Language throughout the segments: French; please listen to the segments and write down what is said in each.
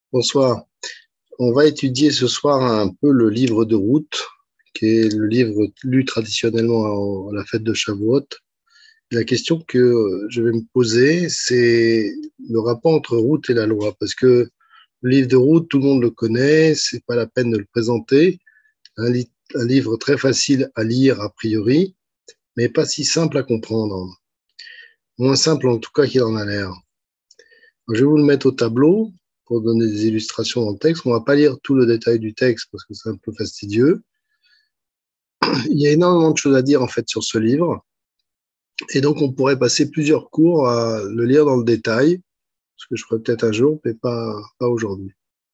Bonsoir. On va étudier ce soir un peu le livre de Ruth, qui est le livre lu traditionnellement à la fête de Shavuot. La question que je vais me poser, c'est le rapport entre Ruth et la loi, parce que le livre de Ruth, tout le monde le connaît, c'est pas la peine de le présenter. Un livre très facile à lire a priori, mais pas si simple à comprendre. Moins simple en tout cas qu'il en a l'air. Je vais vous le mettre au tableau pour donner des illustrations dans le texte. On ne va pas lire tout le détail du texte parce que c'est un peu fastidieux. Il y a énormément de choses à dire en fait sur ce livre. Et donc, on pourrait passer plusieurs cours à le lire dans le détail, ce que je ferai peut-être un jour, mais pas aujourd'hui.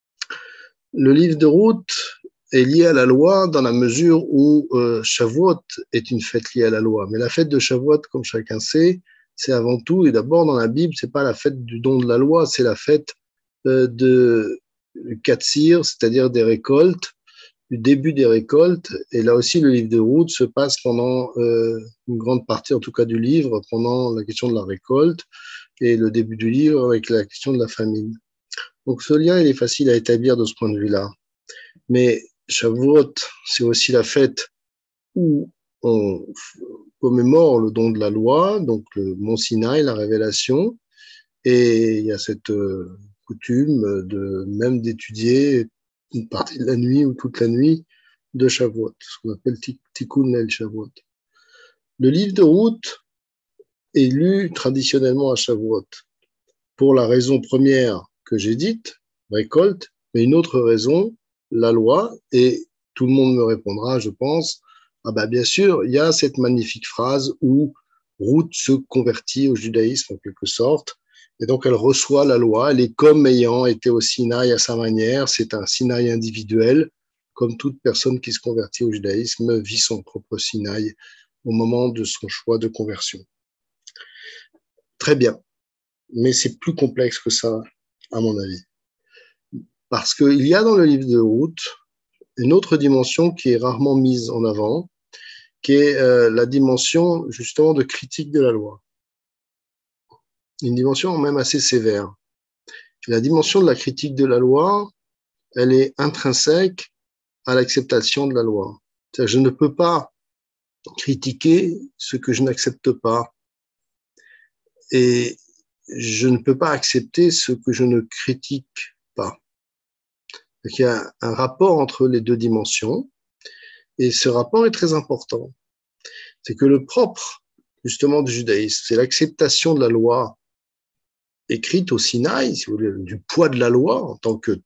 Le livre de Ruth est lié à la loi dans la mesure où Shavuot est une fête liée à la loi. Mais la fête de Shavuot, comme chacun sait, c'est avant tout, et d'abord dans la Bible, c'est pas la fête du don de la loi, c'est la fête de Katsir, c'est-à-dire des récoltes, du début des récoltes. Et là aussi, le livre de Ruth se passe pendant une grande partie, en tout cas du livre, pendant la question de la récolte et le début du livre avec la question de la famine. Donc ce lien, il est facile à établir de ce point de vue-là. Mais Shavuot, c'est aussi la fête où on commémore le don de la loi, donc le Mont Sinaï, la révélation, et il y a cette coutume de même d'étudier une partie de la nuit ou toute la nuit de Shavuot, ce qu'on appelle Tikkun Leil Shavuot. Le livre de Ruth est lu traditionnellement à Shavuot pour la raison première que j'ai dite, récolte, mais une autre raison, la loi, et tout le monde me répondra, je pense, ah bah bien sûr, il y a cette magnifique phrase où Ruth se convertit au judaïsme en quelque sorte, et donc elle reçoit la loi, elle est comme ayant été au Sinaï à sa manière, c'est un Sinaï individuel, comme toute personne qui se convertit au judaïsme vit son propre Sinaï au moment de son choix de conversion. Très bien, mais c'est plus complexe que ça, à mon avis. Parce qu'il y a dans le livre de Ruth une autre dimension qui est rarement mise en avant, qui est la dimension justement de critique de la loi. Une dimension même assez sévère. La dimension de la critique de la loi, elle est intrinsèque à l'acceptation de la loi. C'est-à-dire, je ne peux pas critiquer ce que je n'accepte pas. Et je ne peux pas accepter ce que je ne critique pas. Donc, il y a un rapport entre les deux dimensions. Et ce rapport est très important. C'est que le propre, justement, du judaïsme, c'est l'acceptation de la loi écrite au Sinaï, si vous voulez, du poids de la loi en tant que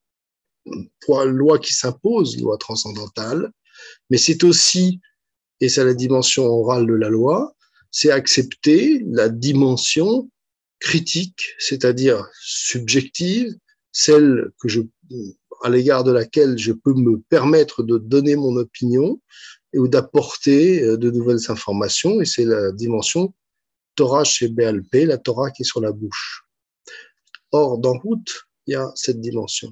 loi qui s'impose, loi transcendantale, mais c'est aussi, et c'est la dimension orale de la loi, c'est accepter la dimension critique, c'est-à-dire subjective, celle que à l'égard de laquelle je peux me permettre de donner mon opinion ou d'apporter de nouvelles informations, et c'est la dimension Torah chez BLP, la Torah qui est sur la bouche. Or, dans Ruth, il y a cette dimension.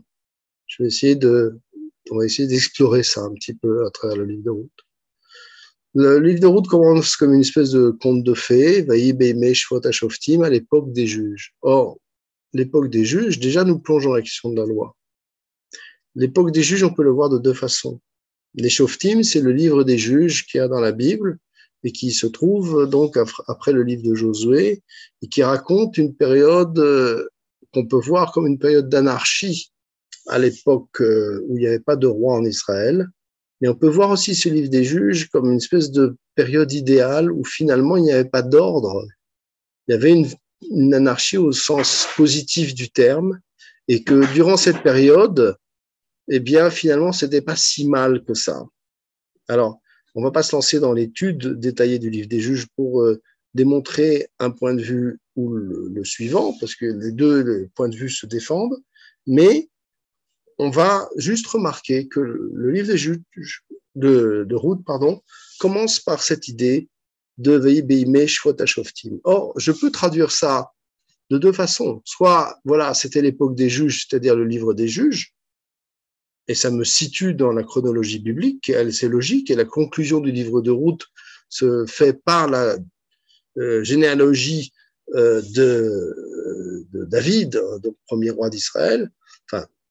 On va essayer d'explorer ça un petit peu à travers le livre de Ruth. Le livre de Ruth commence comme une espèce de conte de fées, Vaï Beimei Shvot HaShoftim, à l'époque des juges. Or, l'époque des juges, déjà nous plongeons dans la question de la loi. L'époque des juges, on peut le voir de deux façons. Les Shoftim, c'est le livre des juges qu'il y a dans la Bible et qui se trouve donc après le livre de Josué et qui raconte une période qu'on peut voir comme une période d'anarchie à l'époque où il n'y avait pas de roi en Israël. Mais on peut voir aussi ce livre des juges comme une espèce de période idéale où finalement il n'y avait pas d'ordre. Il y avait une anarchie au sens positif du terme et que durant cette période, eh bien, finalement, c'était pas si mal que ça. Alors, on va pas se lancer dans l'étude détaillée du livre des juges pour démontrer un point de vue ou le suivant, parce que les deux points de vue se défendent, mais on va juste remarquer que le livre des juges de Ruth, commence par cette idée de Vei Beimei Shvot HaShoftim. Or, je peux traduire ça de deux façons. Soit, voilà, c'était l'époque des juges, c'est-à-dire le livre des juges, et ça me situe dans la chronologie biblique, c'est logique, et la conclusion du livre de Ruth se fait par la généalogie de David, donc premier roi d'Israël, enfin,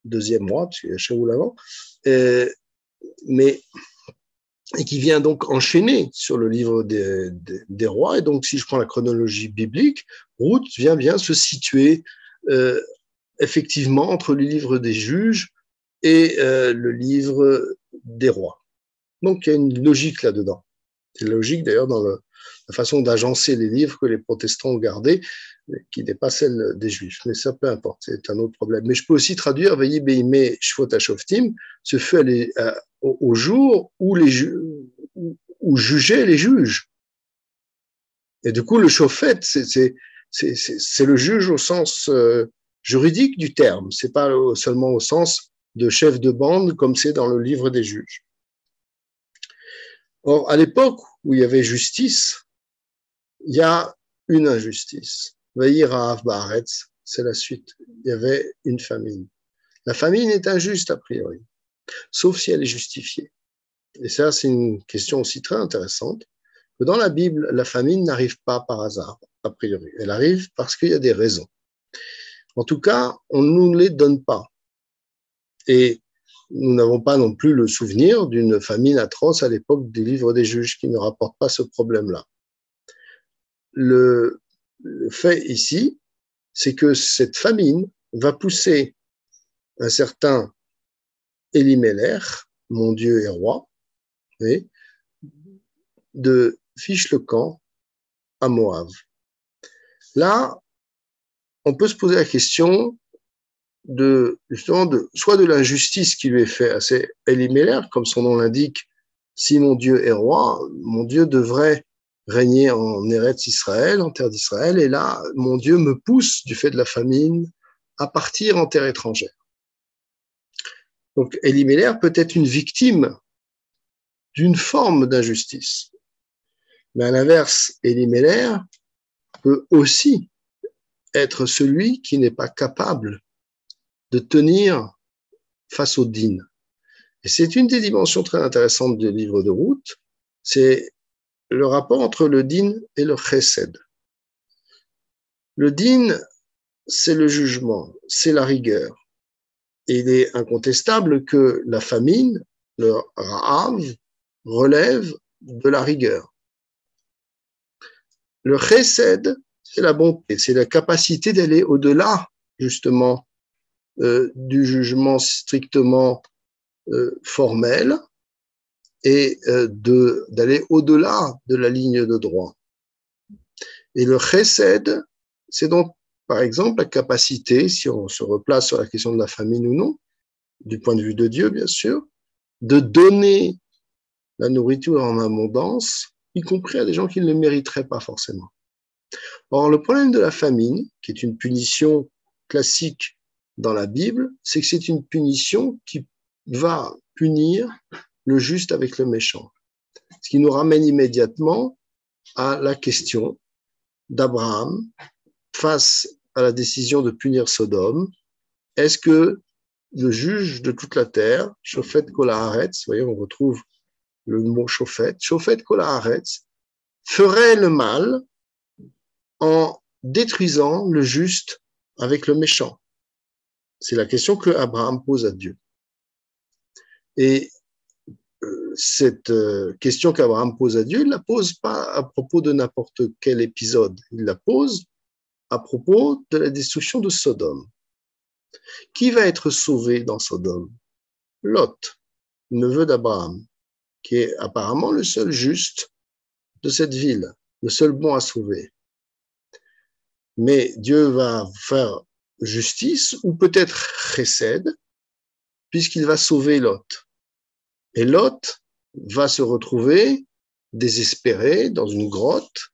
deuxième roi, parce qu'il y a Shaoul avant, euh, mais et qui vient donc enchaîner sur le livre des rois. Et donc, si je prends la chronologie biblique, Ruth vient bien se situer effectivement entre le livre des juges et le livre des rois. Donc, il y a une logique là-dedans. C'est logique d'ailleurs dans la façon d'agencer les livres que les protestants ont gardés, qui n'est pas celle des juifs. Mais ça, peu importe, c'est un autre problème. Mais je peux aussi traduire, Veillez Beimé Shvot HaShoftim, ce fut au jour où où jugeaient les juges. Et du coup, le shofet, c'est le juge au sens juridique du terme. C'est pas seulement au sens de chef de bande comme c'est dans le livre des juges. Or, à l'époque où il y avait justice, il y a une injustice. Veillez Rahav Baaretz, c'est la suite. Il y avait une famine. La famine est injuste a priori, sauf si elle est justifiée. Et ça, c'est une question aussi très intéressante. Que dans la Bible, la famine n'arrive pas par hasard, a priori. Elle arrive parce qu'il y a des raisons. En tout cas, on ne nous les donne pas. Et nous n'avons pas non plus le souvenir d'une famine atroce à l'époque des livres des juges qui ne rapportent pas ce problème-là. Le fait ici, c'est que cette famine va pousser un certain Elimelech, mon Dieu et roi, et de Fiche-le-Camp à Moab. Là, on peut se poser la question justement soit de l'injustice qui lui est faite à cet Elimelech, comme son nom l'indique, si mon Dieu est roi, mon Dieu devrait régner en Eretz Israël, en terre d'Israël, et là, mon Dieu me pousse, du fait de la famine, à partir en terre étrangère. Donc, Elimelech peut être une victime d'une forme d'injustice. Mais à l'inverse, Elimelech peut aussi être celui qui n'est pas capable de tenir face au din. Et c'est une des dimensions très intéressantes du livre de Ruth, c'est le rapport entre le din et le chesed. Le din, c'est le jugement, c'est la rigueur. Et il est incontestable que la famine, le ra'av, relève de la rigueur. Le chesed, c'est la bonté, c'est la capacité d'aller au-delà, justement, du jugement strictement formel et d'aller au-delà de la ligne de droit. Et le chesed, c'est donc, par exemple, la capacité, si on se replace sur la question de la famine ou non, du point de vue de Dieu, bien sûr, de donner la nourriture en abondance, y compris à des gens qui ne le mériteraient pas forcément. Or, le problème de la famine, qui est une punition classique dans la Bible, c'est que c'est une punition qui va punir le juste avec le méchant. Ce qui nous ramène immédiatement à la question d'Abraham face à la décision de punir Sodome. Est-ce que le juge de toute la terre, Shofet Kol Haaretz, vous voyez, on retrouve le mot Shofet, Shofet Kol Haaretz, ferait le mal en détruisant le juste avec le méchant? C'est la question que Abraham pose à Dieu. Et cette question qu'Abraham pose à Dieu, il ne la pose pas à propos de n'importe quel épisode, il la pose à propos de la destruction de Sodome. Qui va être sauvé dans Sodome? Lot, neveu d'Abraham, qui est apparemment le seul juste de cette ville, le seul bon à sauver. Mais Dieu va faire justice, ou peut-être chesed, puisqu'il va sauver Lot. Et Lot va se retrouver désespéré dans une grotte,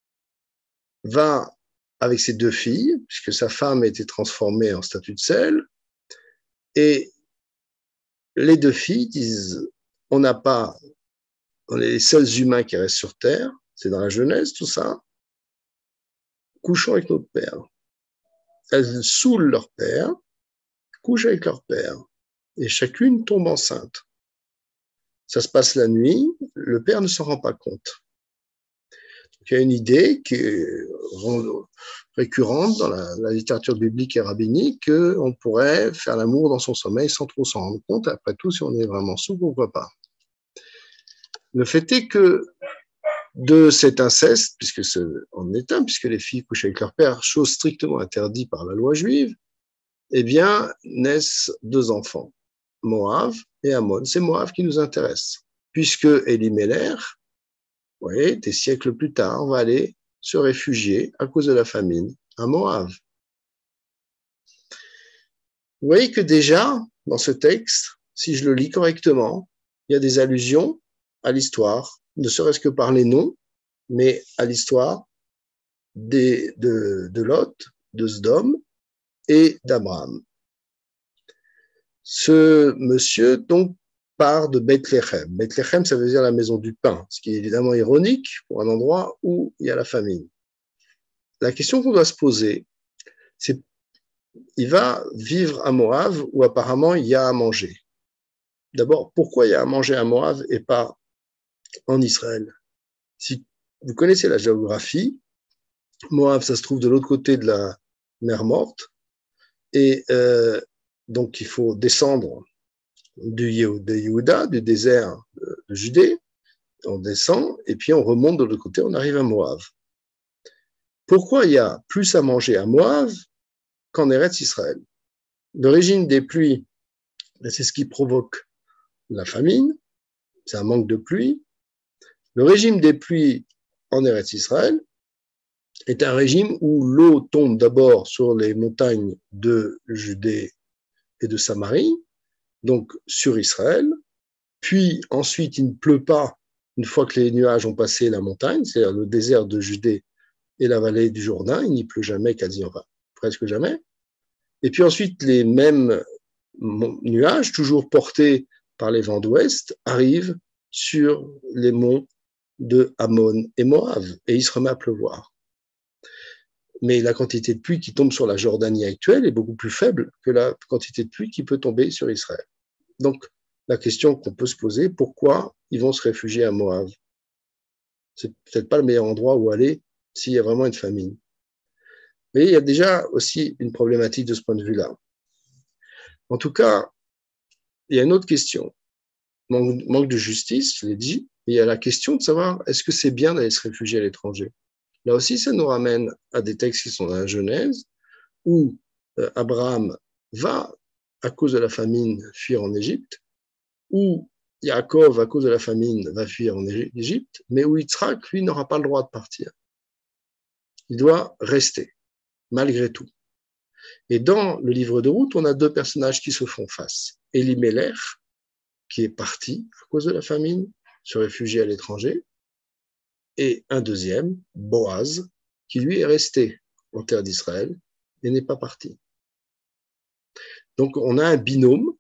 va avec ses deux filles, puisque sa femme a été transformée en statue de sel, et les deux filles disent, on est les seuls humains qui restent sur Terre, c'est dans la Genèse tout ça, couchons avec notre père. Elles saoulent leur père, couchent avec leur père, et chacune tombe enceinte. Ça se passe la nuit, le père ne s'en rend pas compte. Donc, il y a une idée qui récurrente dans la littérature biblique et rabbinique qu'on pourrait faire l'amour dans son sommeil sans trop s'en rendre compte. Après tout, si on est vraiment sous, pourquoi pas? Le fait est que de cet inceste, puisque en est un, puisque les filles couchent avec leur père, chose strictement interdite par la loi juive, eh bien, naissent deux enfants, Moab et Ammon. C'est Moab qui nous intéresse, puisque Elimelech, vous voyez, des siècles plus tard, va aller se réfugier à cause de la famine à Moab. Vous voyez que déjà, dans ce texte, si je le lis correctement, il y a des allusions à l'histoire, ne serait-ce que par les noms, mais à l'histoire de Lot, de Sdom et d'Abraham. Ce monsieur, donc, part de Bethléem. Bethléem, ça veut dire la maison du pain, ce qui est évidemment ironique pour un endroit où il y a la famine. La question qu'on doit se poser, c'est il va vivre à Moab où apparemment il y a à manger. D'abord, pourquoi il y a à manger à Moab et pas en Israël? Si vous connaissez la géographie, Moab, ça se trouve de l'autre côté de la mer Morte, et donc il faut descendre de Yehuda, du désert de Judée, on descend, et puis on remonte de l'autre côté, on arrive à Moab. Pourquoi il y a plus à manger à Moab qu'en Eretz Israël? Le régime des pluies, c'est ce qui provoque la famine, c'est un manque de pluie. Le régime des pluies en Eretz Israël est un régime où l'eau tombe d'abord sur les montagnes de Judée et de Samarie, donc sur Israël, puis ensuite il ne pleut pas une fois que les nuages ont passé la montagne, c'est-à-dire le désert de Judée et la vallée du Jourdain, il n'y pleut jamais, quasi, enfin presque jamais. Et puis ensuite les mêmes nuages, toujours portés par les vents d'ouest, arrivent sur les monts de Ammon et Moab, et il se remet à pleuvoir. Mais la quantité de pluie qui tombe sur la Jordanie actuelle est beaucoup plus faible que la quantité de pluie qui peut tomber sur Israël. Donc, la question qu'on peut se poser, pourquoi ils vont se réfugier à Moab? C'est peut-être pas le meilleur endroit où aller s'il y a vraiment une famine. Mais il y a déjà aussi une problématique de ce point de vue-là. En tout cas, il y a une autre question. Manque de justice, je l'ai dit. Et il y a la question de savoir, est-ce que c'est bien d'aller se réfugier à l'étranger? Là aussi, ça nous ramène à des textes qui sont dans la Genèse, où Abraham va, à cause de la famine, fuir en Égypte, où Yaakov, à cause de la famine, va fuir en Égypte, mais où Yitzhak, lui, n'aura pas le droit de partir. Il doit rester, malgré tout. Et dans le livre de Ruth, on a deux personnages qui se font face. Elimelech, qui est parti à cause de la famine, se réfugier à l'étranger, et un deuxième, Boaz, qui lui est resté en terre d'Israël et n'est pas parti. Donc on a un binôme,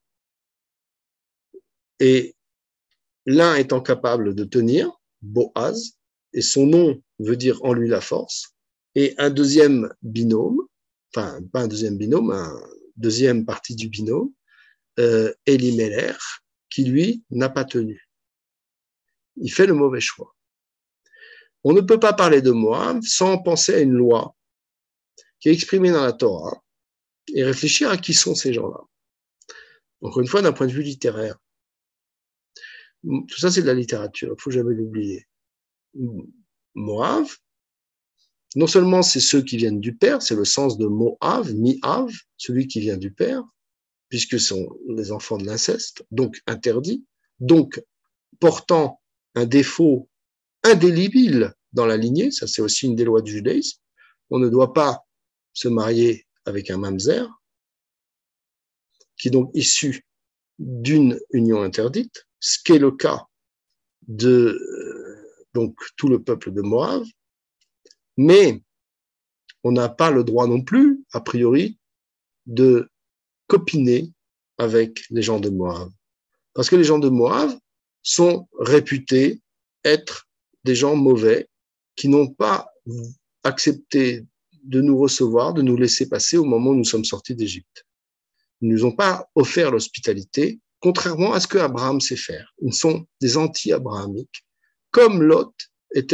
et l'un étant capable de tenir, Boaz, et son nom veut dire en lui la force, et un deuxième binôme, enfin pas un deuxième binôme, un deuxième partie du binôme, Elimelech, qui lui n'a pas tenu. Il fait le mauvais choix. On ne peut pas parler de Moab sans penser à une loi qui est exprimée dans la Torah et réfléchir à qui sont ces gens-là. Encore une fois, d'un point de vue littéraire. Tout ça, c'est de la littérature, il ne faut jamais l'oublier. Moab, non seulement c'est ceux qui viennent du père, c'est le sens de Moav, Mi-Av, celui qui vient du père, puisque ce sont les enfants de l'inceste, donc interdits, donc portant un défaut indélébile dans la lignée, ça c'est aussi une des lois du judaïsme, on ne doit pas se marier avec un mamzer, qui est donc issu d'une union interdite, ce qui est le cas de donc tout le peuple de Moab, mais on n'a pas le droit non plus, a priori, de copiner avec les gens de Moab. Parce que les gens de Moab sont réputés être des gens mauvais qui n'ont pas accepté de nous recevoir, de nous laisser passer au moment où nous sommes sortis d'Égypte. Ils ne nous ont pas offert l'hospitalité, contrairement à ce que Abraham sait faire. Ils sont des anti-abrahamiques, comme Lot était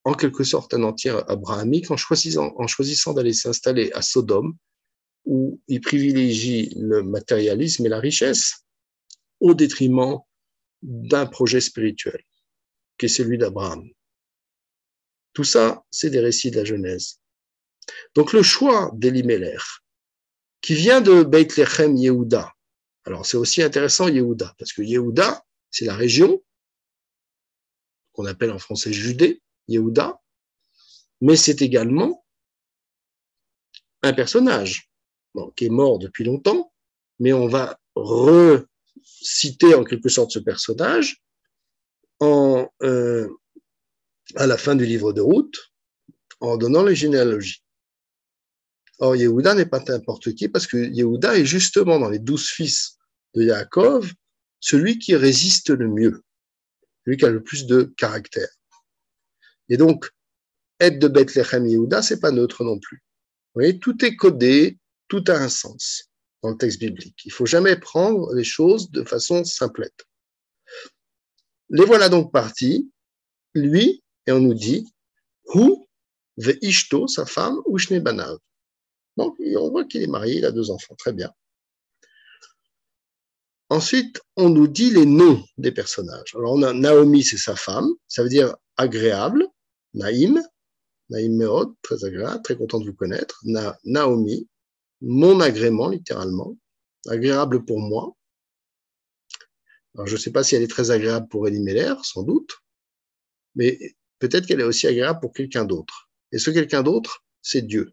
en quelque sorte un empire abrahamique en choisissant d'aller s'installer à Sodome, où il privilégie le matérialisme et la richesse au détriment d'un projet spirituel, qui est celui d'Abraham. Tout ça, c'est des récits de la Genèse. Donc le choix d'Elimelech, qui vient de Beit Lechem Yehuda. Alors c'est aussi intéressant Yehuda, parce que Yehuda, c'est la région qu'on appelle en français Judée, Yehuda, mais c'est également un personnage qui est mort depuis longtemps, mais on va reciter en quelque sorte ce personnage à la fin du livre de Ruth, en donnant les généalogies. Or, Yehuda n'est pas n'importe qui, parce que Yehuda est justement dans les 12 fils de Yaakov, celui qui résiste le mieux, celui qui a le plus de caractère. Et donc, être de Bethléem Yehuda, c'est pas neutre non plus. Vous voyez, tout est codé, tout a un sens dans le texte biblique. Il faut jamais prendre les choses de façon simplette. Les voilà donc partis, lui, et on nous dit, Hu ve'ishto, sa femme, ushne banav. Donc, on voit qu'il est marié, il a 2 enfants, très bien. Ensuite, on nous dit les noms des personnages. Alors, on a Naomi, c'est sa femme, ça veut dire agréable, Naïm Meod, très agréable, très content de vous connaître. Naomi, mon agrément, littéralement, agréable pour moi. Alors, je ne sais pas si elle est très agréable pour Elimelech, sans doute, mais peut-être qu'elle est aussi agréable pour quelqu'un d'autre. Et ce quelqu'un d'autre, c'est Dieu.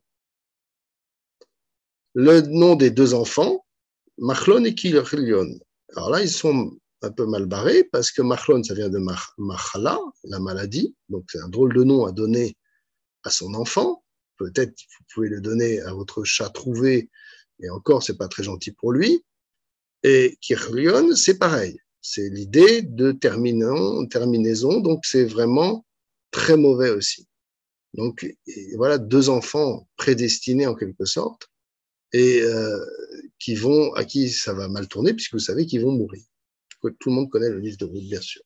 Le nom des 2 enfants, Machlon et Kilion. Alors là, ils sont un peu mal barrés parce que Machlon, ça vient de Machala, la maladie. Donc, c'est un drôle de nom à donner à son enfant. Peut-être que vous pouvez le donner à votre chat trouvé, et encore, c'est pas très gentil pour lui. Et Kirlion, c'est pareil. C'est l'idée de terminaison, donc c'est vraiment très mauvais aussi. Donc, voilà 2 enfants prédestinés en quelque sorte, et à qui ça va mal tourner, puisque vous savez qu'ils vont mourir. Tout le monde connaît le livre de Ruth, bien sûr.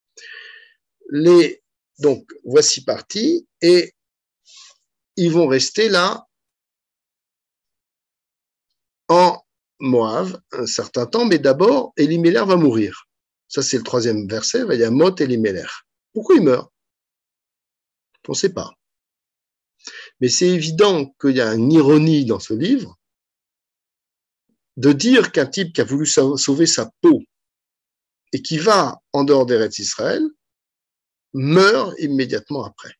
Donc, voici parti, et ils vont rester là, en Moab, un certain temps, mais d'abord, Elimelech va mourir. Ça, c'est le 3e verset, Vayamot Elimelech. Pourquoi il meurt? On ne sait pas. Mais c'est évident qu'il y a une ironie dans ce livre, de dire qu'un type qui a voulu sauver sa peau et qui va en dehors d'Eretz Israël meurt immédiatement après.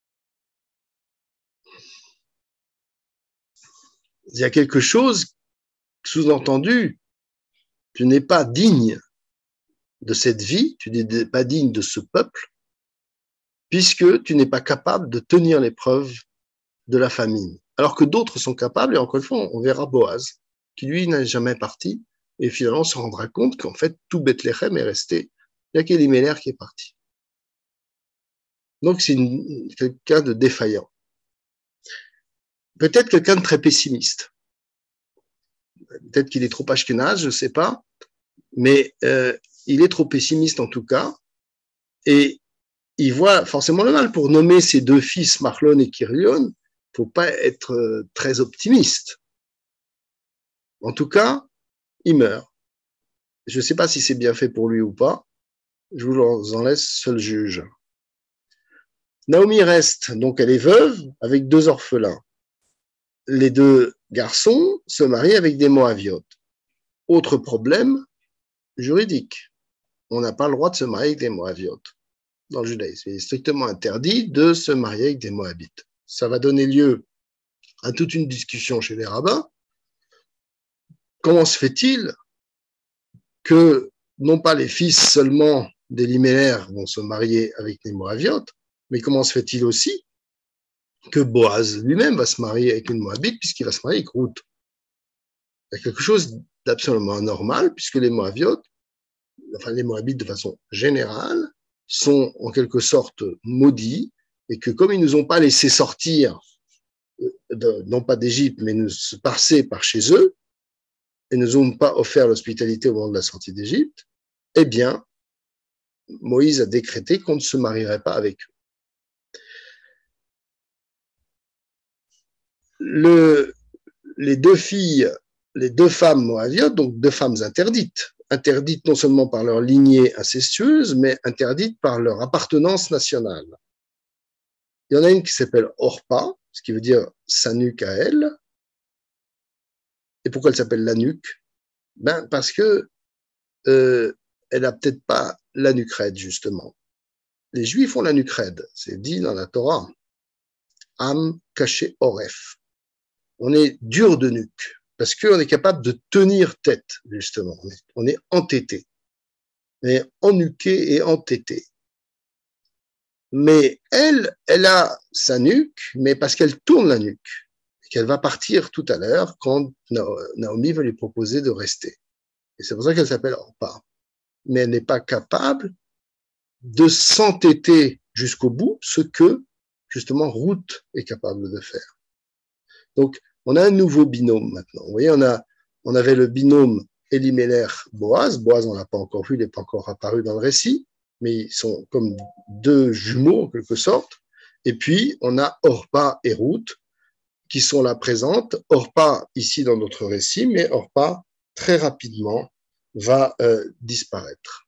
Il y a quelque chose sous-entendu, tu n'es pas digne de cette vie, tu n'es pas digne de ce peuple, puisque tu n'es pas capable de tenir l'épreuve de la famine. Alors que d'autres sont capables, et encore une fois, on verra Boaz, qui lui n'est jamais parti, et finalement se rendra compte qu'en fait, tout Bethléem est resté. Il n'y a qu'Elimelech qui est parti. Donc, c'est quelqu'un de défaillant. Peut-être quelqu'un de très pessimiste. Peut-être qu'il est trop ashkénaze, je ne sais pas, mais il est trop pessimiste en tout cas, et il voit forcément le mal. Pour nommer ses 2 fils, Machlon et Kirlion, il ne faut pas être très optimiste. En tout cas, il meurt. Je ne sais pas si c'est bien fait pour lui ou pas, je vous en laisse seul juge. Naomi reste, donc elle est veuve, avec 2 orphelins. Les 2 garçons se marient avec des Moabiotes. Autre problème juridique. On n'a pas le droit de se marier avec des Moabiotes. Dans le judaïsme, il est strictement interdit de se marier avec des Moabites. Ça va donner lieu à toute une discussion chez les rabbins. Comment se fait-il que non pas les fils seulement d'Elimelech vont se marier avec les Moabiotes, mais comment se fait-il aussi que Boaz lui-même va se marier avec une Moabite puisqu'il va se marier avec Ruth? Il y a quelque chose d'absolument anormal puisque les Moabites, enfin les Moabites de façon générale, sont en quelque sorte maudits et que comme ils ne nous ont pas laissé sortir, non pas d'Égypte, mais nous passer par chez eux, et ne nous ont pas offert l'hospitalité au moment de la sortie d'Égypte, eh bien, Moïse a décrété qu'on ne se marierait pas avec eux. le, les deux filles, les deux femmes moabiotes, donc deux femmes interdites non seulement par leur lignée incestueuse, mais interdites par leur appartenance nationale. Il y en a une qui s'appelle Orpa, ce qui veut dire sa nuque à elle. Et pourquoi elle s'appelle la nuque? Ben parce que elle n'a peut-être pas la nuque raide, justement. Les Juifs ont la nuque raide, c'est dit dans la Torah. Am caché oref. On est dur de nuque parce qu'on est capable de tenir tête, justement. On est entêté, mais ennuqué et entêté. Mais elle a sa nuque, mais parce qu'elle tourne la nuque, et qu'elle va partir tout à l'heure quand Naomi va lui proposer de rester. Et c'est pour ça qu'elle s'appelle Orpa. Mais elle n'est pas capable de s'entêter jusqu'au bout, ce que, justement, Ruth est capable de faire. Donc, on a un nouveau binôme maintenant. Vous voyez, on avait le binôme Elimelech-Boaz. Boaz, on ne l'a pas encore vu, il n'est pas encore apparu dans le récit, mais ils sont comme deux jumeaux, en quelque sorte. Et puis, on a Orpa et Ruth, qui sont là présentes. Orpa, ici, dans notre récit, mais Orpa, très rapidement, va disparaître.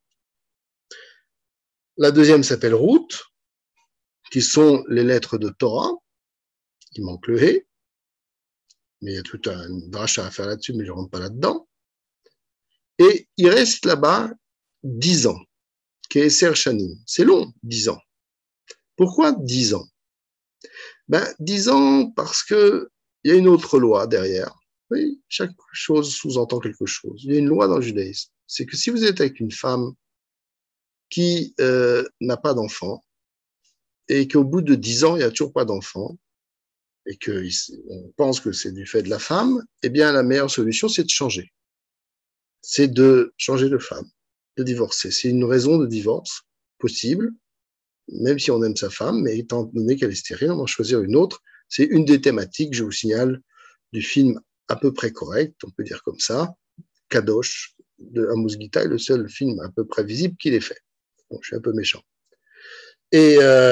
La deuxième s'appelle Ruth, qui sont les lettres de Torah. Il manque le He, mais il y a tout un drache à faire là-dessus, mais je ne rentre pas là-dedans. Et il reste là-bas 10 ans, Keeser Shanim. C'est long, 10 ans. Pourquoi 10 ans? 10 ans parce qu'il y a une autre loi derrière. Oui, chaque chose sous-entend quelque chose. Il y a une loi dans le judaïsme. C'est que si vous êtes avec une femme qui n'a pas d'enfant et qu'au bout de 10 ans, il n'y a toujours pas d'enfant, et qu'on pense que c'est du fait de la femme, eh bien, la meilleure solution, c'est de changer. C'est de changer de femme, de divorcer. C'est une raison de divorce possible, même si on aime sa femme, mais étant donné qu'elle est stérile, on va choisir une autre. C'est une des thématiques, je vous signale, du film à peu près correct, on peut dire comme ça, Kadosh, de Amos Gita, est le seul film à peu près visible qu'il ait fait. Bon, je suis un peu méchant. Et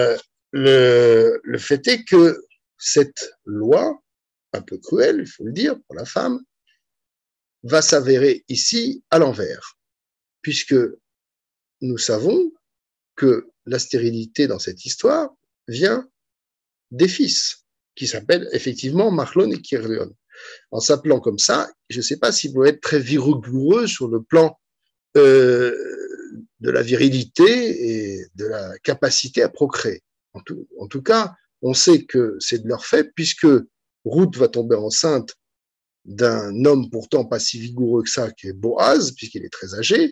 le fait est que cette loi, un peu cruelle, il faut le dire, pour la femme, va s'avérer ici à l'envers, puisque nous savons que la stérilité dans cette histoire vient des fils, qui s'appellent effectivement Machlon et Kirlion. En s'appelant comme ça, je ne sais pas s'il doit être très vigoureux sur le plan de la virilité et de la capacité à procréer. En tout cas, on sait que c'est de leur fait, puisque Ruth va tomber enceinte d'un homme pourtant pas si vigoureux que ça, qui est Boaz, puisqu'il est très âgé,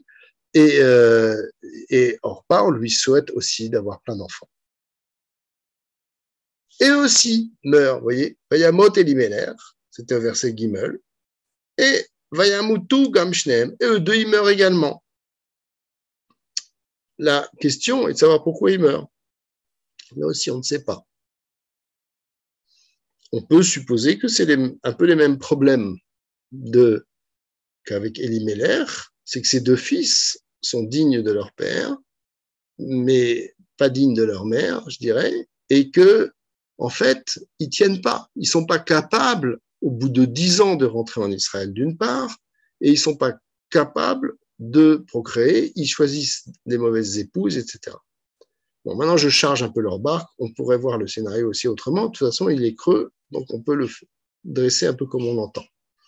et Orpa, on lui souhaite aussi d'avoir plein d'enfants. Et aussi meurt, vous voyez, Vayamot Elimelech, c'était un verset Gimel, et Vayamutu Gamshnem, et eux deux, ils meurent également. La question est de savoir pourquoi ils meurent. Là aussi, on ne sait pas. On peut supposer que c'est un peu les mêmes problèmes qu'avec Elimelech, c'est que ces deux fils sont dignes de leur père, mais pas dignes de leur mère, je dirais, et que, en fait, ils tiennent pas. Ils sont pas capables, au bout de 10 ans, de rentrer en Israël, d'une part, et ils sont pas capables de procréer. Ils choisissent des mauvaises épouses, etc. Bon, maintenant, je charge un peu leur barque. On pourrait voir le scénario aussi autrement. De toute façon, il est creux, donc on peut le dresser un peu comme on l'entend.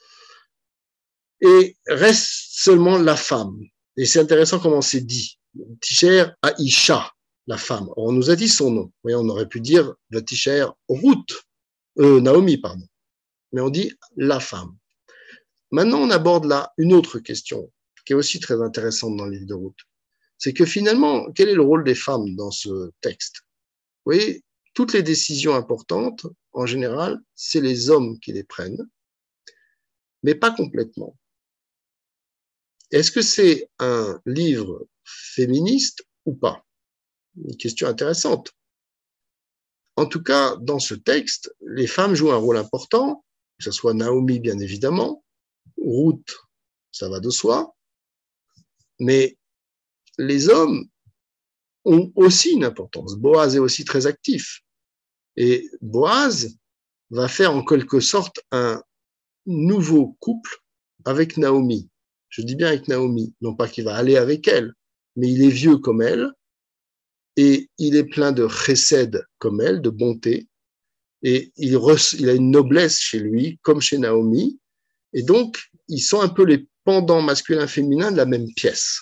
Et reste seulement la femme. Et c'est intéressant comment c'est dit. Tisher Aisha, la femme. On nous a dit son nom. Oui, on aurait pu dire la Tisher Ruth, Naomi, pardon. Mais on dit la femme. Maintenant, on aborde là une autre question qui est aussi très intéressante dans le livre de Ruth. C'est que finalement, quel est le rôle des femmes dans ce texte? Vous voyez, toutes les décisions importantes, en général, c'est les hommes qui les prennent, mais pas complètement. Est-ce que c'est un livre féministe ou pas? Une question intéressante. En tout cas, dans ce texte, les femmes jouent un rôle important, que ce soit Naomi, bien évidemment, Ruth, ça va de soi, mais les hommes ont aussi une importance. Boaz est aussi très actif. Et Boaz va faire en quelque sorte un nouveau couple avec Naomi. Je dis bien avec Naomi, non pas qu'il va aller avec elle, mais il est vieux comme elle, et il est plein de chesed comme elle, de bonté, et il a une noblesse chez lui, comme chez Naomi, et donc ils sont un peu les pendants masculin-féminin de la même pièce.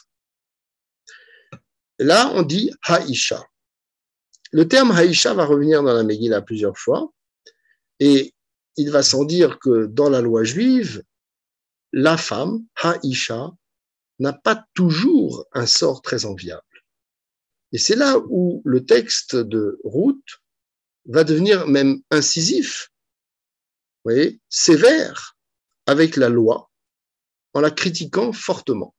Là, on dit Haïcha. Le terme Haïcha va revenir dans la Megillah plusieurs fois, et il va sans dire que dans la loi juive, la femme, Haïcha, n'a pas toujours un sort très enviable. Et c'est là où le texte de Ruth va devenir même incisif, vous voyez, sévère avec la loi, en la critiquant fortement.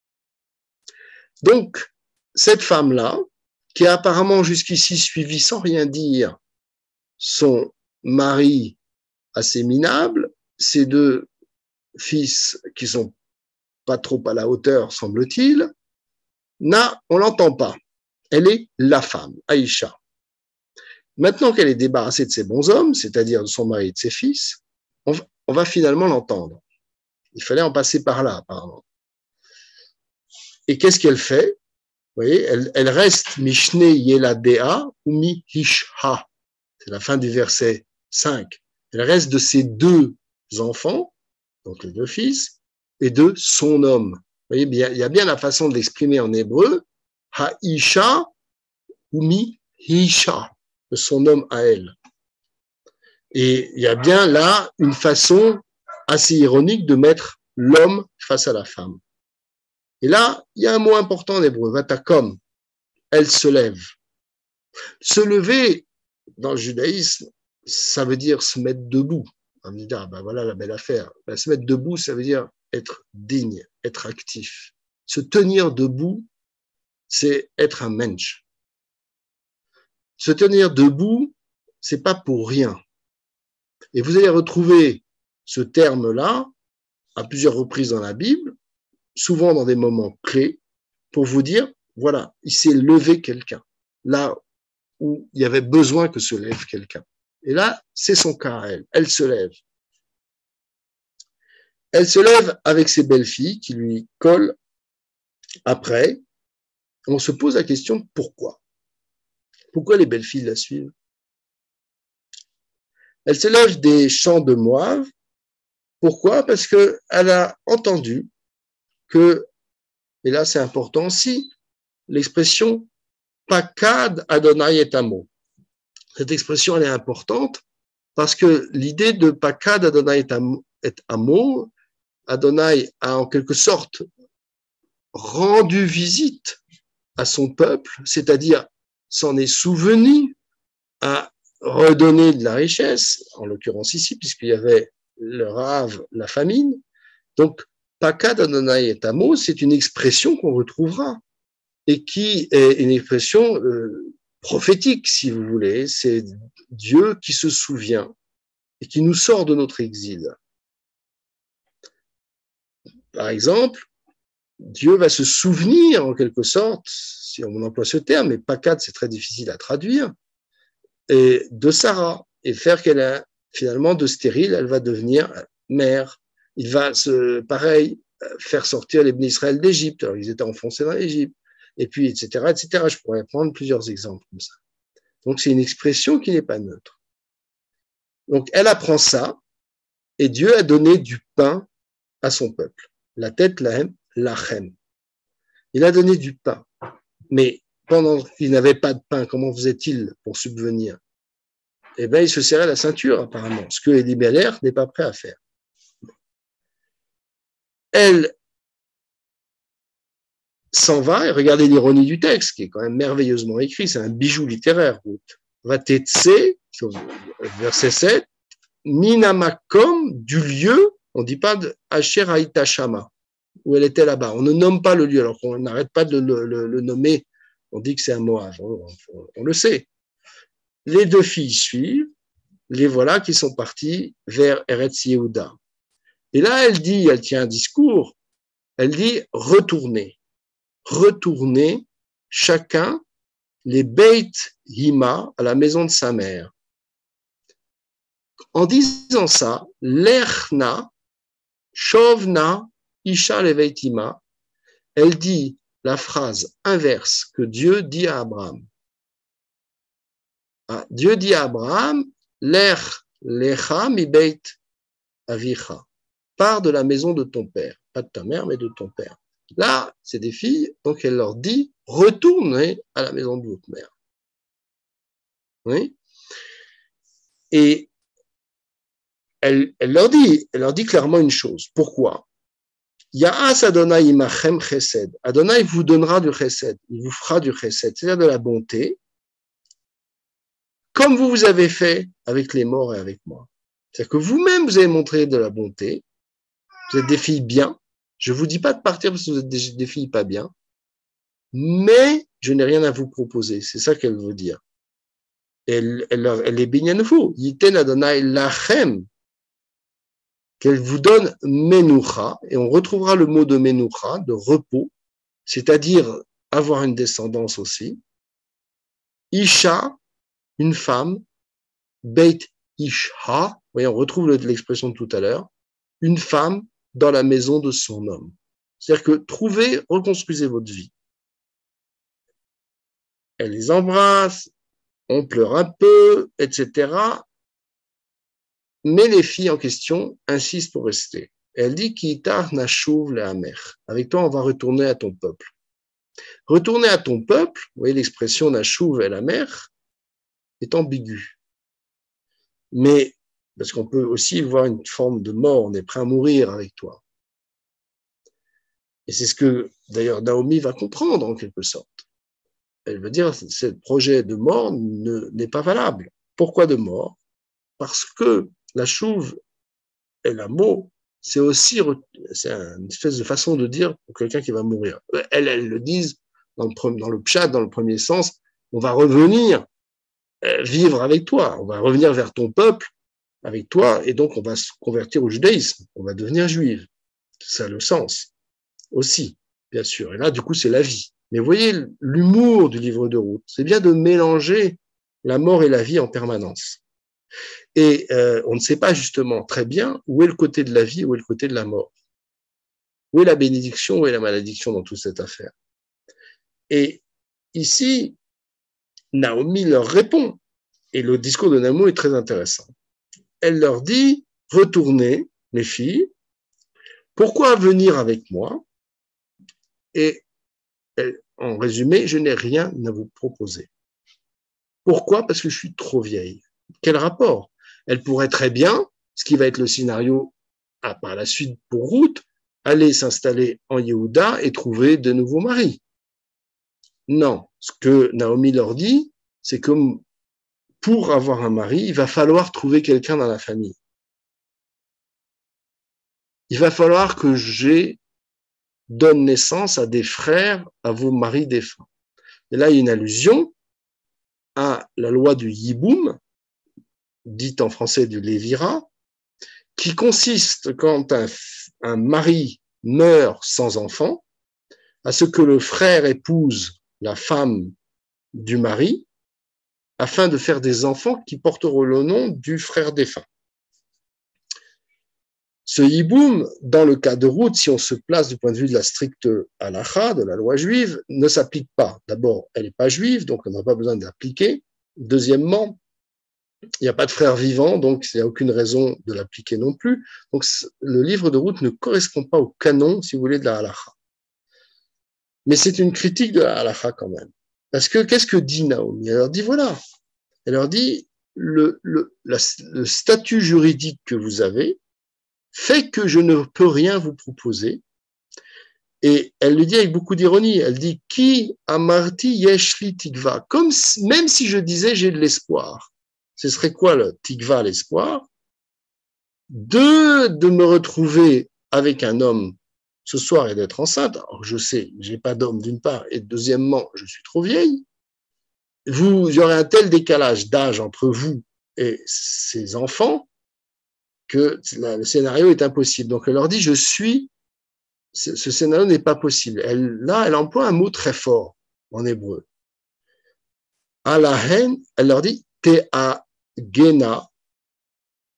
Donc, cette femme-là, qui a apparemment jusqu'ici suivi sans rien dire son mari assez minable, ses deux fils qui sont pas trop à la hauteur, semble-t-il, on l'entend pas. Elle est la femme, Aïcha. Maintenant qu'elle est débarrassée de ses bons hommes, c'est-à-dire de son mari et de ses fils, on va finalement l'entendre. Il fallait en passer par là, apparemment. Et qu'est-ce qu'elle fait? Vous voyez, elle reste Mishne Yeladea ou Mi-Hishha. C'est la fin du verset 5. Elle reste de ses deux enfants, donc les deux fils, et de son homme. Vous voyez, il y a bien la façon de l'exprimer en hébreu, Haisha ou Mi-Hisha, de son homme à elle. Et il y a bien là une façon assez ironique de mettre l'homme face à la femme. Et là, il y a un mot important en hébreu, vatakom, elle se lève. Se lever, dans le judaïsme, ça veut dire se mettre debout. On me dit, ah ben voilà la belle affaire. Ben, se mettre debout, ça veut dire être digne, être actif. Se tenir debout, c'est être un mensch. Se tenir debout, c'est pas pour rien. Et vous allez retrouver ce terme-là à plusieurs reprises dans la Bible, souvent dans des moments clés, pour vous dire, voilà, il s'est levé quelqu'un, là où il y avait besoin que se lève quelqu'un. Et là, c'est son cas à elle. Elle se lève. Elle se lève avec ses belles filles qui lui collent après. On se pose la question, pourquoi? Pourquoi les belles filles la suivent? Elle se lève des champs de Moab. Pourquoi? Parce qu'elle a entendu que, et là c'est important aussi, l'expression Pakad Adonai et Amo. Cette expression, elle est importante parce que l'idée de Pakad Adonai et Amo, Adonai a en quelque sorte rendu visite à son peuple, c'est-à-dire s'en est souvenu, à redonner de la richesse, en l'occurrence ici, puisqu'il y avait le rave, la famine. Donc, Pakad Adonai et Amo, c'est une expression qu'on retrouvera et qui est une expression prophétique, si vous voulez. C'est Dieu qui se souvient et qui nous sort de notre exil. Par exemple, Dieu va se souvenir, en quelque sorte, si on emploie ce terme, mais Pakad, c'est très difficile à traduire, et de Sarah, et faire qu'elle a finalement de stérile, elle va devenir mère. Il va, pareil, faire sortir les Bnei Israël d'Égypte. Alors, ils étaient enfoncés dans l'Égypte. Et puis, etc., etc. Je pourrais prendre plusieurs exemples comme ça. Donc, c'est une expression qui n'est pas neutre. Donc, elle apprend ça, et Dieu a donné du pain à son peuple. La tête, lahem, lachem. Il a donné du pain. Mais pendant qu'il n'avait pas de pain, comment faisait-il pour subvenir? Eh bien, il se serrait la ceinture, apparemment, ce que Elimelech n'est pas prêt à faire. Elle s'en va, et regardez l'ironie du texte, qui est quand même merveilleusement écrit, c'est un bijou littéraire. Vatetse, verset 7, Minamakom, du lieu, on ne dit pas de Asher Haïta Shama, où elle était là-bas. On ne nomme pas le lieu, alors qu'on n'arrête pas de le nommer. On dit que c'est un Moab, on le sait. Les deux filles suivent, les voilà qui sont partis vers Eretz Yehuda. Et là, elle tient un discours, elle dit retournez chacun les Beit Hima à la maison de sa mère. En disant ça, l'Echna, Shovna, Isha Leveitima, elle dit la phrase inverse que Dieu dit à Abraham. Dieu dit à Abraham, Lech lecha mi beit avicha, pars de la maison de ton père, pas de ta mère, mais de ton père. Là, c'est des filles, donc elle leur dit, retournez à la maison de votre mère. Oui. Et elle leur dit clairement une chose. Pourquoi? Ya'as Adonai imachem chesed. Adonai vous donnera du chesed, il vous fera du chesed, c'est-à-dire de la bonté, comme vous avez fait avec les morts et avec moi. C'est-à-dire que vous-même, vous avez montré de la bonté, vous êtes des filles bien. Je ne vous dis pas de partir parce que vous êtes des filles pas bien, mais je n'ai rien à vous proposer. C'est ça qu'elle veut dire. Elle est binyan vous. Yiten Adonai lachem. Qu'elle vous donne menoucha, et on retrouvera le mot de menoucha, de repos, c'est-à-dire avoir une descendance aussi. Isha, une femme. Beit Isha, voyez, on retrouve l'expression de tout à l'heure, une femme dans la maison de son homme. C'est-à-dire que trouvez, reconstruisez votre vie. Elle les embrasse, on pleure un peu, etc. Mais les filles en question insistent pour rester. Elle dit Kitar nashuv le'amer. Avec toi, on va retourner à ton peuple. Retourner à ton peuple, vous voyez l'expression nashuv et la mer, est ambiguë. Mais, parce qu'on peut aussi voir une forme de mort, on est prêt à mourir avec toi. Et c'est ce que, d'ailleurs, Naomi va comprendre en quelque sorte. Elle veut dire, ce projet de mort n'est pas valable. Pourquoi de mort? Parce que la chouve et la mot, c'est aussi une espèce de façon de dire pour quelqu'un qui va mourir. Elles le disent dans le pshat, dans le premier sens, on va revenir vivre avec toi, on va revenir vers ton peuple avec toi, et donc on va se convertir au judaïsme, on va devenir juif. Ça a le sens aussi, bien sûr. Et là, du coup, c'est la vie. Mais vous voyez l'humour du livre de Ruth, c'est bien de mélanger la mort et la vie en permanence. Et on ne sait pas justement très bien où est le côté de la vie, où est le côté de la mort. Où est la bénédiction, où est la malédiction dans toute cette affaire. Et ici, Naomi leur répond. Et le discours de Naomi est très intéressant. Elle leur dit, retournez, mes filles, pourquoi venir avec moi? Et en résumé, je n'ai rien à vous proposer. Pourquoi? Parce que je suis trop vieille. Quel rapport? Elle pourrait très bien, ce qui va être le scénario par la suite pour Ruth, aller s'installer en Yehuda et trouver de nouveaux maris. Non, ce que Naomi leur dit, c'est que pour avoir un mari, il va falloir trouver quelqu'un dans la famille. Il va falloir que donne naissance à des frères, à vos maris défunts. Et là, il y a une allusion à la loi du Yiboum, dite en français du Lévira, qui consiste quand un mari meurt sans enfant, à ce que le frère épouse la femme du mari, afin de faire des enfants qui porteront le nom du frère défunt. Ce hiboum, dans le cas de Ruth, si on se place du point de vue de la stricte halakha, de la loi juive, ne s'applique pas. D'abord, elle n'est pas juive, donc on n'a pas besoin de l'appliquer. Deuxièmement, il n'y a pas de frère vivant, donc il n'y a aucune raison de l'appliquer non plus. Donc le livre de Ruth ne correspond pas au canon, si vous voulez, de la halakha. Mais c'est une critique de la halakha quand même. Parce que qu'est-ce que dit Naomi? Elle leur dit, voilà, elle leur dit, le statut juridique que vous avez fait que je ne peux rien vous proposer. Et elle le dit avec beaucoup d'ironie. Elle dit, Ki amarti yeshli tikva. Même si je disais j'ai de l'espoir. Ce serait quoi le tikva, l'espoir? De me retrouver avec un homme ce soir et d'être enceinte. Alors, je sais, j'ai pas d'homme d'une part, et deuxièmement, je suis trop vieille. Il y aurait un tel décalage d'âge entre vous et ces enfants que le scénario est impossible. Donc, elle leur dit, ce scénario n'est pas possible. Elle emploie un mot très fort en hébreu. À la haine, elle leur dit, te a gena,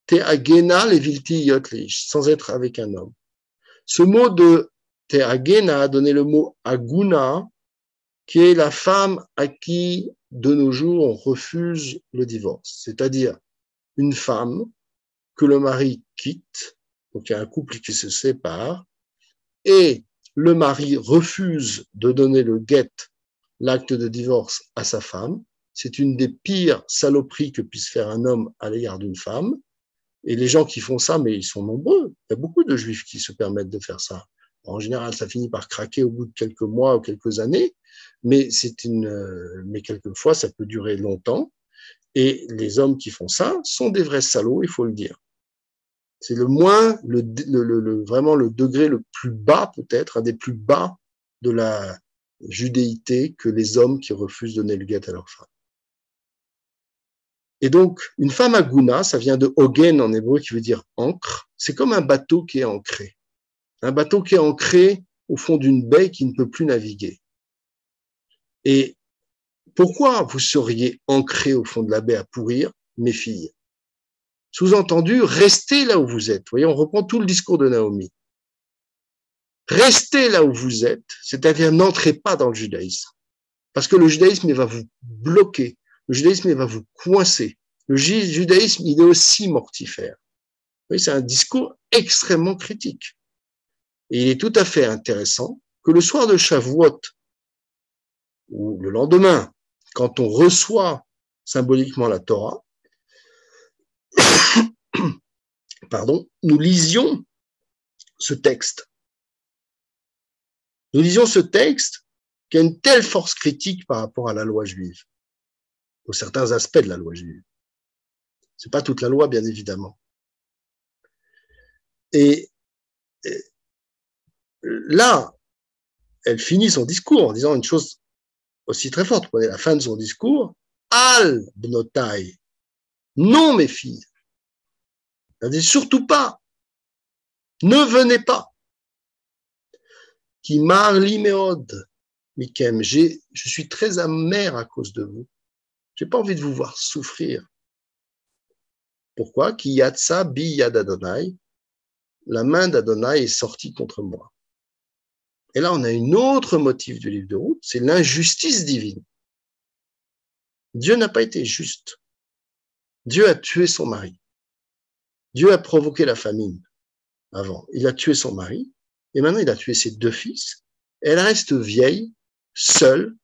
Te'agena levilti yotlish, sans être avec un homme. Ce mot de Te'agena a donné le mot aguna, qui est la femme à qui, de nos jours, on refuse le divorce. C'est-à-dire une femme que le mari quitte, donc il y a un couple qui se sépare, et le mari refuse de donner le guet, l'acte de divorce à sa femme. C'est une des pires saloperies que puisse faire un homme à l'égard d'une femme. Et les gens qui font ça, mais ils sont nombreux. Il y a beaucoup de juifs qui se permettent de faire ça. En général, ça finit par craquer au bout de quelques mois ou quelques années, mais mais quelquefois, ça peut durer longtemps. Et les hommes qui font ça sont des vrais salauds, il faut le dire. C'est vraiment le degré le plus bas, peut-être, un des plus bas de la judéité que les hommes qui refusent de donner le guet à leur femme. Et donc, une femme aguna, ça vient de hogen en hébreu qui veut dire ancre. C'est comme un bateau qui est ancré. Un bateau qui est ancré au fond d'une baie qui ne peut plus naviguer. Et pourquoi vous seriez ancré au fond de la baie à pourrir, mes filles? Sous-entendu, restez là où vous êtes. Vous voyez, on reprend tout le discours de Naomi. Restez là où vous êtes, c'est-à-dire n'entrez pas dans le judaïsme. Parce que le judaïsme, il va vous bloquer. Le judaïsme, il va vous coincer. Le judaïsme, il est aussi mortifère. Vous voyez, c'est un discours extrêmement critique. Et il est tout à fait intéressant que le soir de Shavuot, ou le lendemain, quand on reçoit symboliquement la Torah, pardon, nous lisions ce texte. Nous lisions ce texte qui a une telle force critique par rapport à la loi juive, ou certains aspects de la loi juive. C'est pas toute la loi, bien évidemment. Et là, elle finit son discours en disant une chose aussi très forte. Vous prenez la fin de son discours. Al bnotai. Non, mes filles. Elle dit surtout pas. Ne venez pas. Qui marli meod. Mikem, je suis très amer à cause de vous. J'ai pas envie de vous voir souffrir. Pourquoi? Ki yatsa bi yad Adonai. La main d'Adonai est sortie contre moi. Et là, on a une autre motif du livre de Ruth, c'est l'injustice divine. Dieu n'a pas été juste. Dieu a tué son mari. Dieu a provoqué la famine avant. Il a tué son mari et maintenant il a tué ses 2 fils. Elle reste vieille, seule,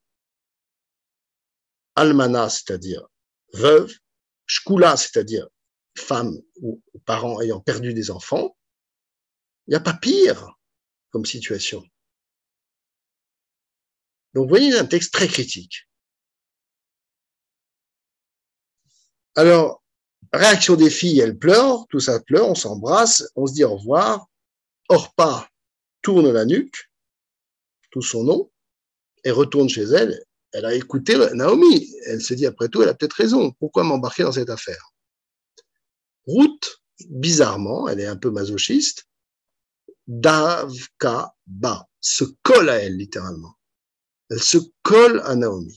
almana, c'est-à-dire veuve, shkula, c'est-à-dire femme ou parents ayant perdu des enfants. Il n'y a pas pire comme situation. Donc, vous voyez, un texte très critique. Alors, réaction des filles, elles pleurent, tout ça pleure, on s'embrasse, on se dit au revoir. Orpa tourne la nuque, tout son nom, et retourne chez elle. Elle a écouté Naomi. Elle s'est dit, après tout, elle a peut-être raison. Pourquoi m'embarquer dans cette affaire? Ruth, bizarrement, elle est un peu masochiste, Davka Ba, se colle à elle, littéralement. Elle se colle à Naomi.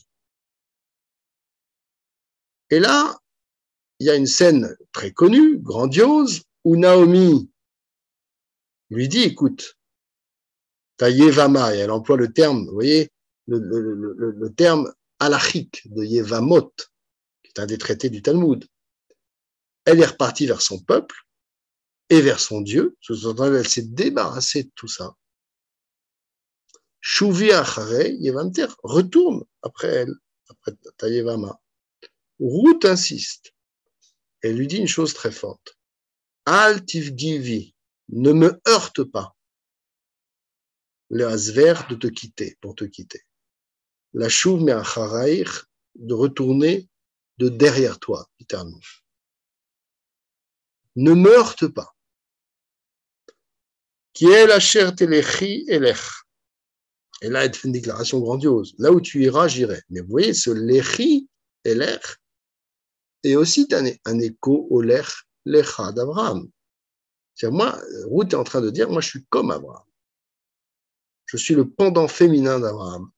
Et là, il y a une scène très connue, grandiose, où Naomi lui dit, écoute, ta Yevama, et elle emploie le terme, vous voyez, le terme halachique de Yevamot, qui est un des traités du Talmud. Elle est repartie vers son peuple et vers son Dieu. Elle s'est débarrassée de tout ça. Shuvi achare Yevamter, retourne après elle, après ta Yevama. Ruth insiste. Elle lui dit une chose très forte. Al tivgivi, ne me heurte pas. Le hasver de te quitter, pour te quitter. La chouv me'acharaïr, de retourner de derrière toi, littéralement. Ne me heurte pas. Qui est la chair telechi elech. Et là, elle fait une déclaration grandiose. Là où tu iras, j'irai. Mais vous voyez, ce lechi elech est aussi un écho au lech lecha d'Abraham. C'est-à-dire, moi, Ruth est en train de dire, moi, je suis comme Abraham. Je suis le pendant féminin d'Abraham.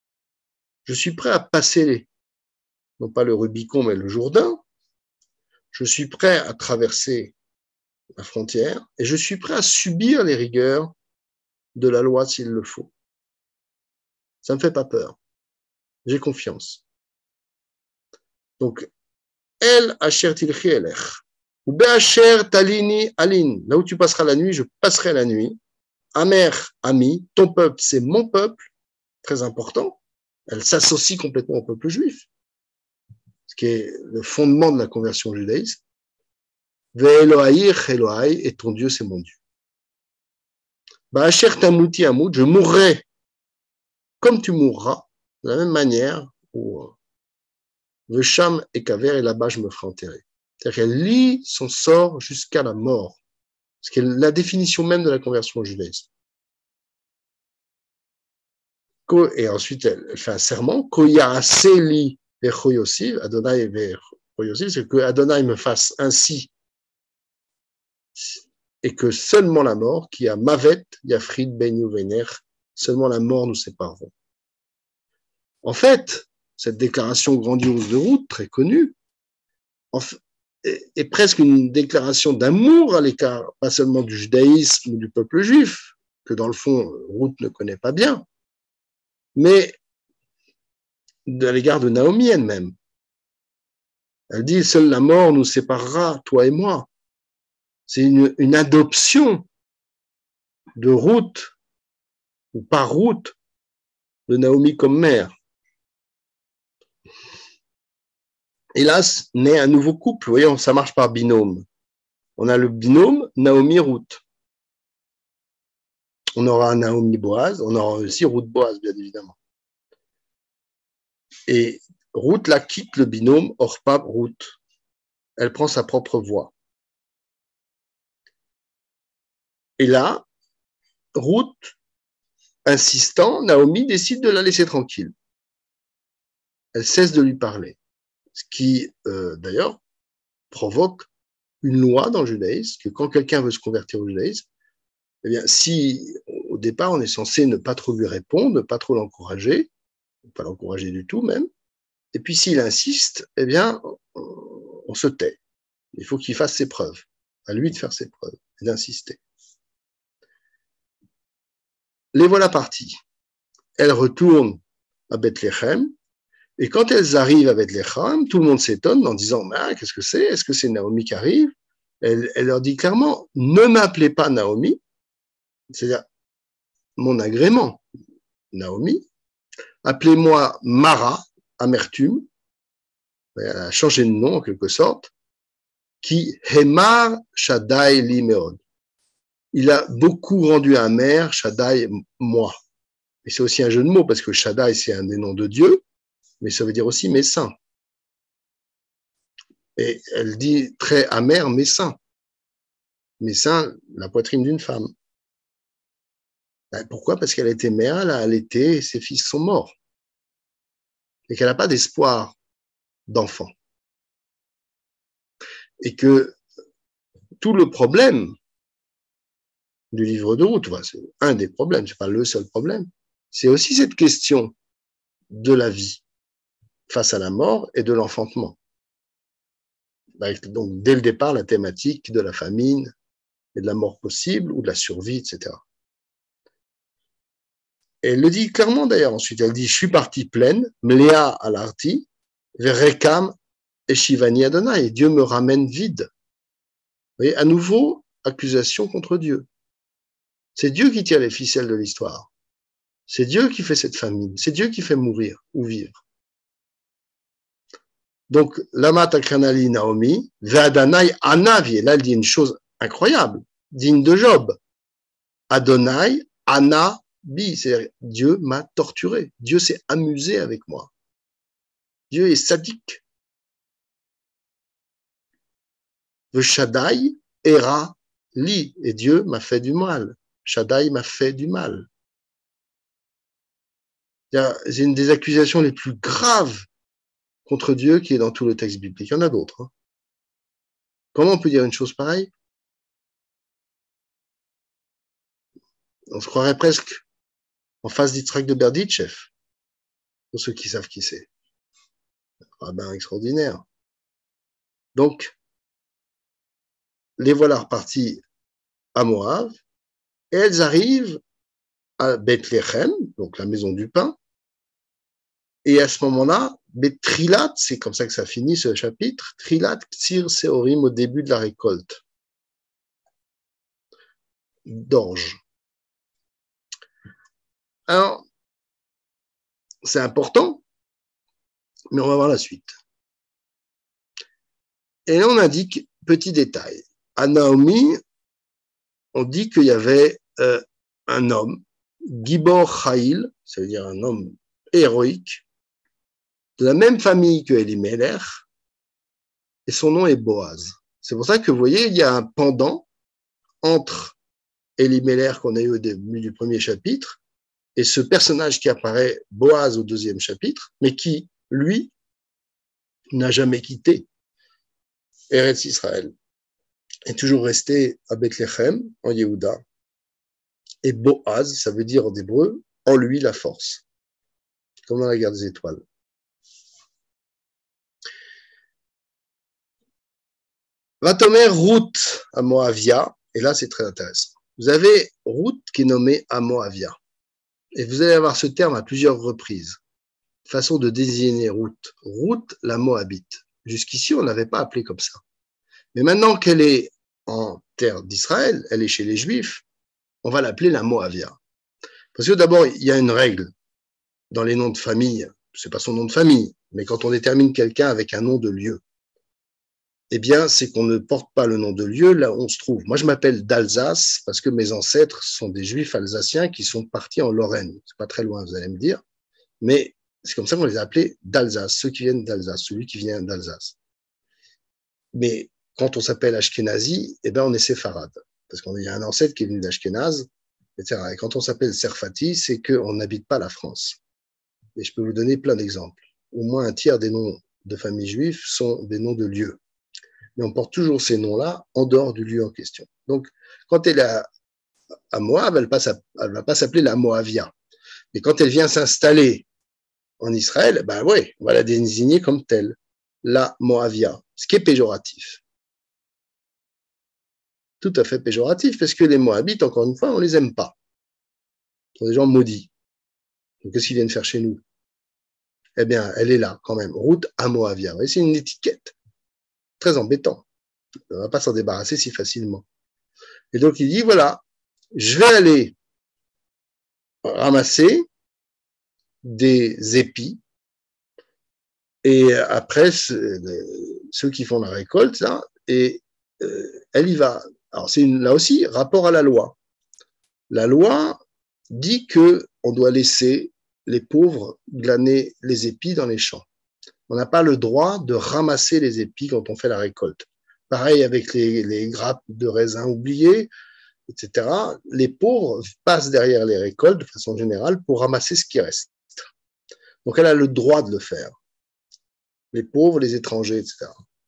Je suis prêt à passer non pas le Rubicon, mais le Jourdain. je suis prêt à traverser la frontière et je suis prêt à subir les rigueurs de la loi s'il le faut. Ça me fait pas peur. J'ai confiance. Donc, El asher tilchi elech. Ou be'asher talini alin. Là où tu passeras la nuit, je passerai la nuit. Amer, ami, ton peuple, c'est mon peuple. Très important. Elle s'associe complètement au peuple juif, ce qui est le fondement de la conversion judaïste. Ve'elohai Elohai, et ton Dieu, c'est mon Dieu. Ba'asher tamuti amut, je mourrai comme tu mourras, de la même manière où Vesham et Kaver, et là-bas je me ferai enterrer. C'est-à-dire qu'elle lie son sort jusqu'à la mort, ce qui est la définition même de la conversion judaïste. Et ensuite, elle fait un serment, Koyaseli vechoyosiv, Adonai vechoyosiv, c'est que Adonai me fasse ainsi, et que seulement la mort, qui a Mavet, Yafrid, Ben Yuvener, seulement la mort nous sépareront. En fait, cette déclaration grandiose de Ruth, très connue, est presque une déclaration d'amour à l'écart, pas seulement du judaïsme ou du peuple juif, que dans le fond, Ruth ne connaît pas bien, mais à l'égard de Naomi elle-même. Elle dit, seule la mort nous séparera, toi et moi. C'est une adoption de Ruth, ou par Ruth, de Naomi comme mère. Et là, naît un nouveau couple. Vous voyez, ça marche par binôme. On a le binôme Naomi-Ruth. On aura un Naomi-Boaz, on aura aussi Ruth-Boaz, bien évidemment. Et Ruth, là, quitte le binôme Orpa-Ruth. Elle prend sa propre voie. Et là, Ruth, insistant, Naomi décide de la laisser tranquille. Elle cesse de lui parler. Ce qui, d'ailleurs, provoque une loi dans le judaïsme, que quand quelqu'un veut se convertir au judaïsme, eh bien, si au départ on est censé ne pas trop lui répondre, ne pas trop l'encourager, pas l'encourager du tout même, et puis s'il insiste, eh bien, on se tait. Il faut qu'il fasse ses preuves, à lui de faire ses preuves et d'insister. Les voilà parties. Elles retournent à Bethléem, et quand elles arrivent à Bethléem, tout le monde s'étonne en disant ah, qu'est-ce que c'est? Est-ce que c'est Naomi qui arrive? Elle leur dit clairement ne m'appelez pas Naomi, c'est-à-dire mon agrément, Naomi, appelez-moi Mara, amertume, elle a changé de nom en quelque sorte, qui Hemar Shaddai li meod. Il a beaucoup rendu amer Shaddai, moi. Et c'est aussi un jeu de mots parce que Shaddai, c'est un des noms de Dieu, mais ça veut dire aussi mes saints. Et elle dit très amer mes saints. Mes saints, la poitrine d'une femme. Pourquoi? Parce qu'elle était mère, elle a allaité et ses fils sont morts. Et qu'elle n'a pas d'espoir d'enfant. Et que tout le problème du livre de Ruth, c'est un des problèmes, c'est pas le seul problème, c'est aussi cette question de la vie face à la mort et de l'enfantement. Donc, dès le départ, la thématique de la famine et de la mort possible ou de la survie, etc. Et elle le dit clairement d'ailleurs ensuite, elle dit, je suis partie pleine, mléa à l'arti, verekam et shivani Adonai, et Dieu me ramène vide. Vous voyez, à nouveau, accusation contre Dieu. C'est Dieu qui tire les ficelles de l'histoire. C'est Dieu qui fait cette famine. C'est Dieu qui fait mourir ou vivre. Donc, Lama Takranali Naomi, Ve'Adonai Anavi. Là, elle dit une chose incroyable, digne de Job. Adonai Anabi, c'est-à-dire Dieu m'a torturé. Dieu s'est amusé avec moi. Dieu est sadique. Le Shaddai era li, et Dieu m'a fait du mal. Shaddai m'a fait du mal. C'est une des accusations les plus graves contre Dieu qui est dans tout le texte biblique. Il y en a d'autres. Hein. Comment on peut dire une chose pareille? On se croirait presque en face d'Yitzhak de Berditchev, pour ceux qui savent qui c'est. Rabbin extraordinaire. Donc, les voilà reparties à Moab, et elles arrivent à Bethléem, donc la maison du pain, et à ce moment-là, Trilat, c'est comme ça que ça finit ce chapitre, Trilat Ktsir Seorim au début de la récolte d'orge. Alors, c'est important, mais on va voir la suite. Et là, on indique, petit détail, à Naomi, on dit qu'il y avait un homme, Gibor Chaïl, ça veut dire un homme héroïque, de la même famille que Elimelech, et son nom est Boaz. C'est pour ça que vous voyez, il y a un pendant entre Elimelech qu'on a eu au début du premier chapitre et ce personnage qui apparaît, Boaz, au deuxième chapitre, mais qui, lui, n'a jamais quitté Eretz Israël, est toujours resté à Bethléem, en Yehuda. Et Boaz, ça veut dire en hébreu, en lui la force, comme dans la guerre des étoiles. Vatomer Ruth à Moavia, et là c'est très intéressant. Vous avez Ruth qui est nommée à Moavia, et vous allez avoir ce terme à plusieurs reprises. Façon de désigner Ruth. Ruth, la Moabite. Jusqu'ici, on ne l'avait pas appelée comme ça. Mais maintenant qu'elle est en terre d'Israël, elle est chez les Juifs, on va l'appeler la Moavia. Parce que d'abord, il y a une règle dans les noms de famille. C'est pas son nom de famille, mais quand on détermine quelqu'un avec un nom de lieu, eh bien, c'est qu'on ne porte pas le nom de lieu là où on se trouve. Moi, je m'appelle d'Alsace parce que mes ancêtres sont des Juifs alsaciens qui sont partis en Lorraine. C'est pas très loin, vous allez me dire. Mais c'est comme ça qu'on les a appelés d'Alsace, ceux qui viennent d'Alsace, celui qui vient d'Alsace. Mais quand on s'appelle Ashkenazi, eh ben on est séfarade, parce qu'il y a un ancêtre qui est venu d'Ashkenaz, etc. Et quand on s'appelle Serfati, c'est qu'on n'habite pas la France. Et je peux vous donner plein d'exemples. Au moins un tiers des noms de familles juives sont des noms de lieux. Mais on porte toujours ces noms-là en dehors du lieu en question. Donc, quand elle est à Moab, elle ne va pas s'appeler la Moavia. Mais quand elle vient s'installer en Israël, ben oui, on va la désigner comme telle, la Moavia, ce qui est péjoratif. Tout à fait péjoratif, parce que les Moabites, encore une fois, on les aime pas. Ce sont des gens maudits. Donc, qu'est-ce qu'ils viennent faire chez nous? Eh bien, elle est là, quand même. Route à Moavia. Et c'est une étiquette. Très embêtant. On ne va pas s'en débarrasser si facilement. Et donc, il dit, voilà, je vais aller ramasser des épis. Et après, ceux qui font la récolte, là, et elle y va. Alors, c'est là aussi rapport à la loi. La loi dit que on doit laisser les pauvres glaner les épis dans les champs. On n'a pas le droit de ramasser les épis quand on fait la récolte. Pareil avec les grappes de raisin oubliées, etc. Les pauvres passent derrière les récoltes de façon générale pour ramasser ce qui reste. Donc elle a le droit de le faire. Les pauvres, les étrangers, etc.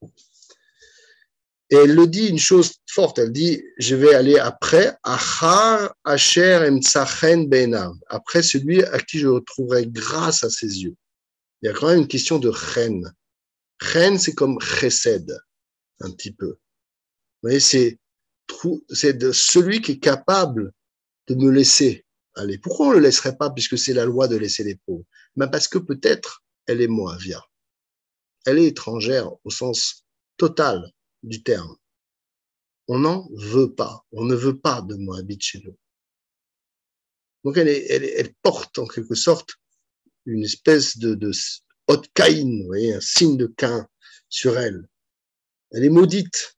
Et elle le dit une chose forte, elle dit, je vais aller après, Achar Asher Emtsachen Beinav, après celui à qui je retrouverai grâce à ses yeux. Il y a quand même une question de chen. Chen, c'est comme chesed, un petit peu. Vous voyez, c'est de celui qui est capable de me laisser aller. Pourquoi on ne le laisserait pas, puisque c'est la loi de laisser les pauvres? Ben parce que peut-être elle est moavia. Elle est étrangère au sens total du terme. On n'en veut pas. On ne veut pas de Moabite chez nous. Donc elle porte en quelque sorte une espèce de haute Caïn, vous voyez, un signe de Caïn sur elle. Elle est maudite.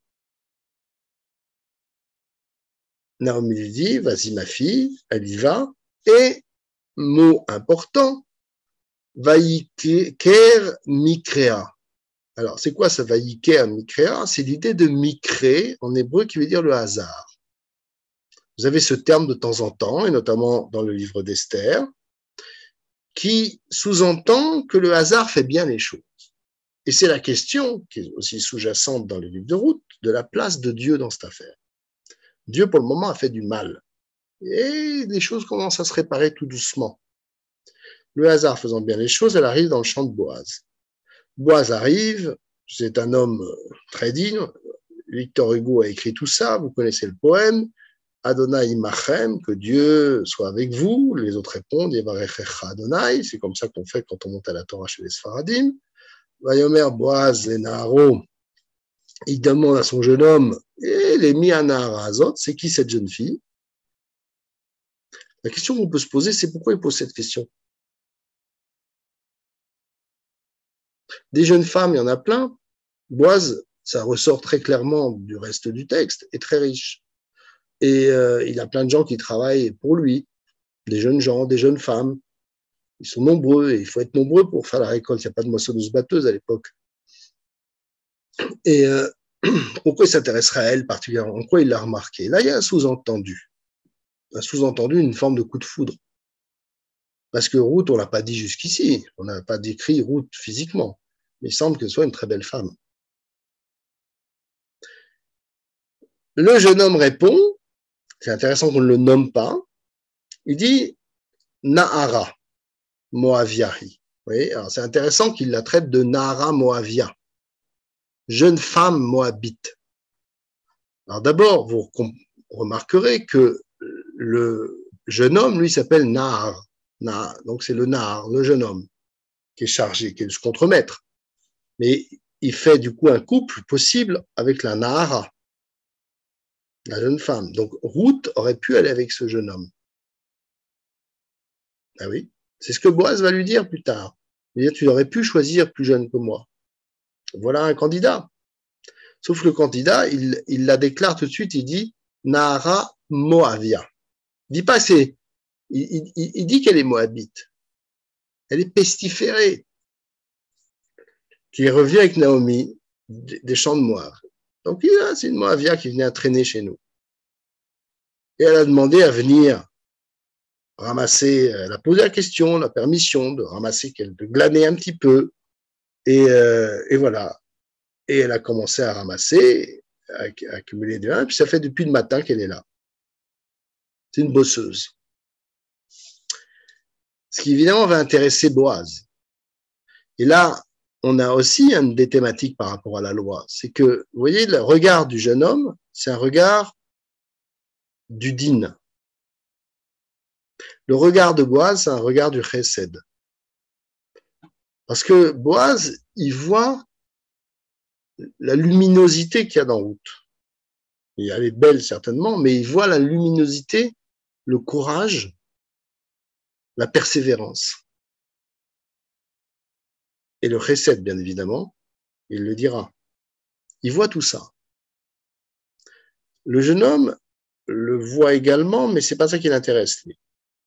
Naomi lui dit, vas-y ma fille, elle y va. Et, mot important, Vaïker Mikrea. Alors, c'est quoi ça, Vaïker Mikrea? C'est l'idée de Mikré en hébreu qui veut dire le hasard. Vous avez ce terme de temps en temps, et notamment dans le livre d'Esther, qui sous-entend que le hasard fait bien les choses. Et c'est la question, qui est aussi sous-jacente dans le livre de Ruth, de la place de Dieu dans cette affaire. Dieu, pour le moment, a fait du mal. Et les choses commencent à se réparer tout doucement. Le hasard faisant bien les choses, elle arrive dans le champ de Boaz. Boaz arrive, c'est un homme très digne, Victor Hugo a écrit tout ça, vous connaissez le poème. Adonai imachem, que Dieu soit avec vous. Les autres répondent, Yevarechecha Adonai. C'est comme ça qu'on fait quand on monte à la Torah chez les Sfaradim. Vayomer Boaz et Naharo, il demande à son jeune homme, et les Mianahara Azot, c'est qui cette jeune fille? La question qu'on peut se poser, c'est pourquoi il pose cette question. Des jeunes femmes, il y en a plein. Boaz, ça ressort très clairement du reste du texte, est très riche. Et il a plein de gens qui travaillent pour lui, des jeunes gens, des jeunes femmes. Ils sont nombreux et il faut être nombreux pour faire la récolte. Il n'y a pas de moissonneuse-batteuse à l'époque. Et pourquoi il s'intéresserait à elle particulièrement? En quoi il l'a remarqué? Là, il y a un sous-entendu. Une forme de coup de foudre. Parce que Ruth, on ne l'a pas dit jusqu'ici. On n'a pas décrit Ruth physiquement. Mais il semble que ce soit une très belle femme. Le jeune homme répond, c'est intéressant qu'on ne le nomme pas, il dit Nahara Moaviahi. Oui, alors c'est intéressant qu'il la traite de Nahara Moavia, jeune femme moabite. Alors d'abord, vous remarquerez que le jeune homme, lui, s'appelle Nahar. Donc c'est le Nahar, le jeune homme, qui est chargé, qui est le contremaître. Mais il fait du coup un couple possible avec la Nahara, la jeune femme. Donc Ruth aurait pu aller avec ce jeune homme. Ah oui, c'est ce que Boaz va lui dire plus tard. Il va dire, tu aurais pu choisir plus jeune que moi. Voilà un candidat. Sauf que le candidat, il la déclare tout de suite, il dit Nahara Moavia. Il dit pas c'est, il dit qu'elle est moabite. Elle est pestiférée. Qui revient avec Naomi des champs de Moab. Donc c'est une Moavia qui venait à traîner chez nous. Et elle a demandé à venir ramasser, elle a posé la question, la permission de ramasser, de glaner un petit peu. Et voilà. Et elle a commencé à ramasser, à accumuler du vin, puis ça fait depuis le matin qu'elle est là. C'est une bosseuse. Ce qui évidemment va intéresser Boaz. Et là, on a aussi une des thématiques par rapport à la loi. C'est que, vous voyez, le regard du jeune homme, c'est un regard du din. Le regard de Boaz, c'est un regard du chesed. Parce que Boaz, il voit la luminosité qu'il y a dans Ruth. Elle est belle certainement, mais il voit la luminosité, le courage, la persévérance. Et le chesed, bien évidemment, il le dira. Il voit tout ça. Le jeune homme le voit également, mais c'est pas ça qui l'intéresse, lui.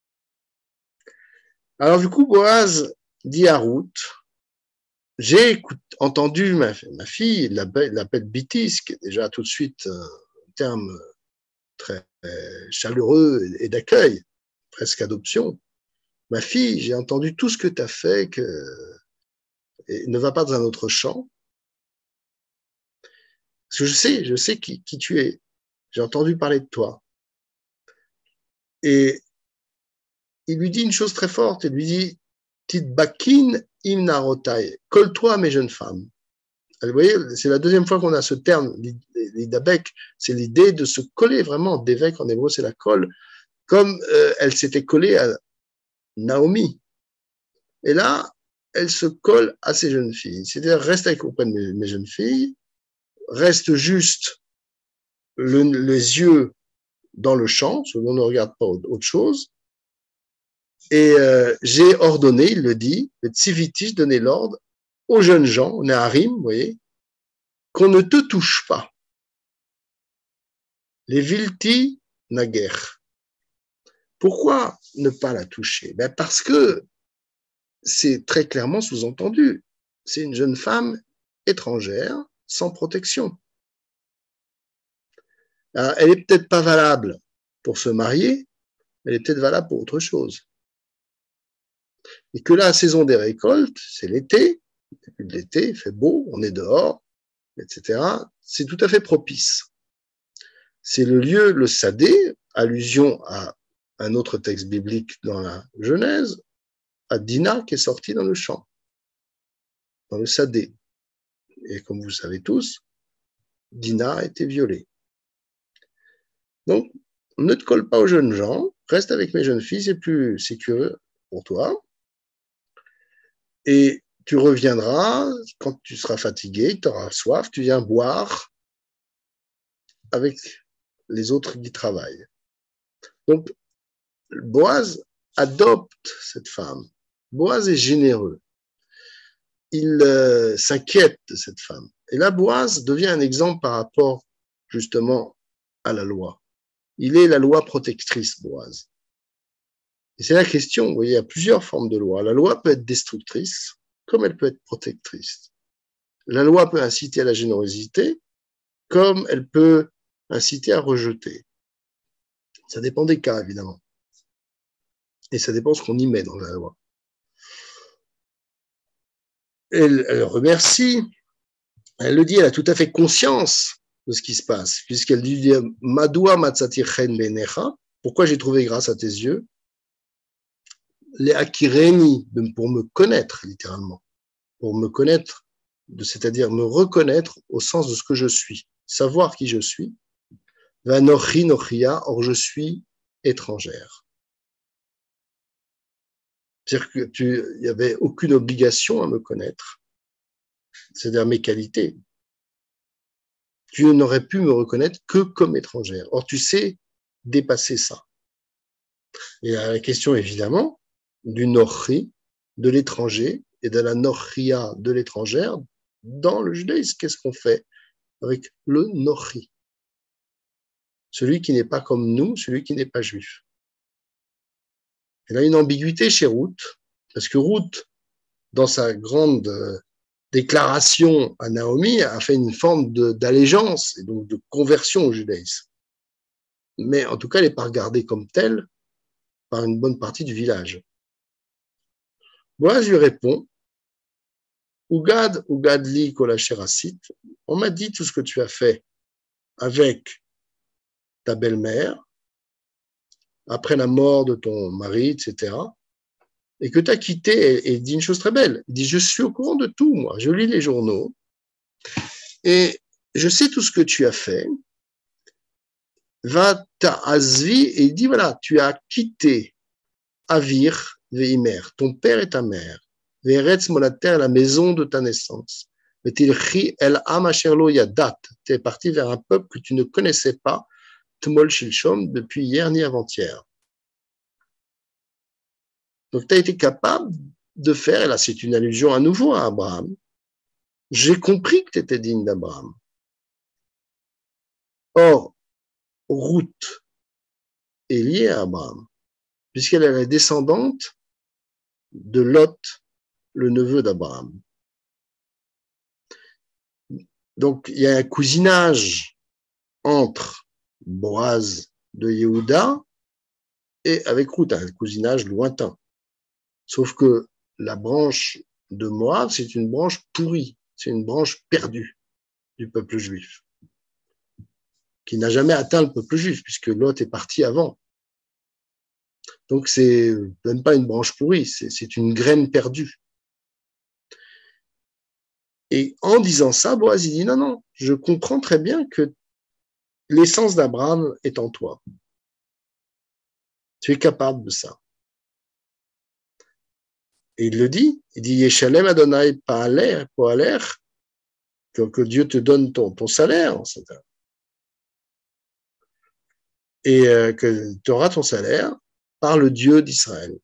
Alors du coup, Boaz dit à Ruth, j'ai entendu ma fille, il l'appelle Bitis, qui est déjà tout de suite un terme très chaleureux et d'accueil, presque adoption. Ma fille, j'ai entendu tout ce que tu as fait, et ne va pas dans un autre champ. Parce que je sais qui tu es. J'ai entendu parler de toi. Et il lui dit une chose très forte, il lui dit Tidbakin imnarotai, colle-toi mes jeunes femmes. Vous voyez, c'est la deuxième fois qu'on a ce terme, l'idabek, c'est l'idée de se coller vraiment, d'évêque en hébreu, c'est la colle, comme elle s'était collée à Naomi. Et là, elle se colle à ces jeunes filles. C'est-à-dire, reste auprès de mes jeunes filles, reste juste les yeux dans le champ, on ne regarde pas autre chose. Et j'ai ordonné, il le dit, le tziviti, je donnais l'ordre aux jeunes gens, on est à Rim, vous voyez, qu'on ne te touche pas. Les vilti naguère. Pourquoi ne pas la toucher? Ben parce que c'est très clairement sous-entendu. C'est une jeune femme étrangère, sans protection. Alors, elle n'est peut-être pas valable pour se marier, elle est peut-être valable pour autre chose. Et que la saison des récoltes, c'est l'été, l'été, il fait beau, on est dehors, etc. C'est tout à fait propice. C'est le lieu, le Sadé, allusion à un autre texte biblique dans la Genèse, à Dina qui est sorti dans le champ, dans le Sadé. Et comme vous savez tous, Dina a été violée. Donc, ne te colle pas aux jeunes gens, reste avec mes jeunes filles, c'est plus sécure pour toi. Et tu reviendras quand tu seras fatigué, tu auras soif, tu viens boire avec les autres qui travaillent. Donc, Boaz adopte cette femme. Boaz est généreux. Il s'inquiète de cette femme. Et là, Boaz devient un exemple par rapport justement à la loi. Il est la loi protectrice, Boaz. Et c'est la question, vous voyez, il y a plusieurs formes de loi. La loi peut être destructrice, comme elle peut être protectrice. La loi peut inciter à la générosité, comme elle peut inciter à rejeter. Ça dépend des cas, évidemment. Et ça dépend de ce qu'on y met dans la loi. Elle remercie, elle le dit, elle a tout à fait conscience de ce qui se passe, puisqu'elle dit Madoua matzati chen benecha, pourquoi j'ai trouvé grâce à tes yeux, les akireni, pour me connaître, littéralement, pour me connaître, c'est-à-dire me reconnaître au sens de ce que je suis, savoir qui je suis, va nochi nochia, or je suis étrangère. C'est-à-dire qu'il n'y avait aucune obligation à me connaître, c'est-à-dire mes qualités. Tu n'aurais pu me reconnaître que comme étrangère. Or, tu sais dépasser ça. Et la question, évidemment, du nochi, de l'étranger, et de la nochia de l'étrangère, dans le judaïsme, qu'est-ce qu'on fait avec le nochi? Celui qui n'est pas comme nous, celui qui n'est pas juif. Elle a une ambiguïté chez Ruth, parce que Ruth, dans sa grande déclaration à Naomi, a fait une forme d'allégeance et donc de conversion au judaïsme. Mais en tout cas, elle n'est pas regardée comme telle par une bonne partie du village. Boaz lui répond, Ougad, Ougadli, Kolacherasit, on m'a dit tout ce que tu as fait avec ta belle-mère, après la mort de ton mari, etc., et que tu as quitté, et il dit une chose très belle, il dit, je suis au courant de tout, moi, je lis les journaux, et je sais tout ce que tu as fait, va ta'azvi, et il dit, voilà, tu as quitté Avir veimer, ton père et ta mère, ve'eretz molater, la maison de ta naissance, ve'tilchi el am asher lo yadat, tu es parti vers un peuple que tu ne connaissais pas, tmol shilshom, depuis hier ni avant-hier. Donc, tu as été capable de faire, et là c'est une allusion à nouveau à Abraham, j'ai compris que tu étais digne d'Abraham. Or, Ruth est liée à Abraham, puisqu'elle est la descendante de Lot, le neveu d'Abraham. Donc, il y a un cousinage entre Boaz de Yehuda et avec Ruth, un cousinage lointain. Sauf que la branche de Moab, c'est une branche pourrie, c'est une branche perdue du peuple juif, qui n'a jamais atteint le peuple juif, puisque Lot est parti avant. Donc, c'est même pas une branche pourrie, c'est une graine perdue. Et en disant ça, Boaz, il dit, non, non, je comprends très bien que l'essence d'Abraham est en toi. Tu es capable de ça. Et il le dit, il dit, Yeshalem Adonai Pa'aler, que Dieu te donne ton salaire, etc. Et que tu auras ton salaire par le Dieu d'Israël.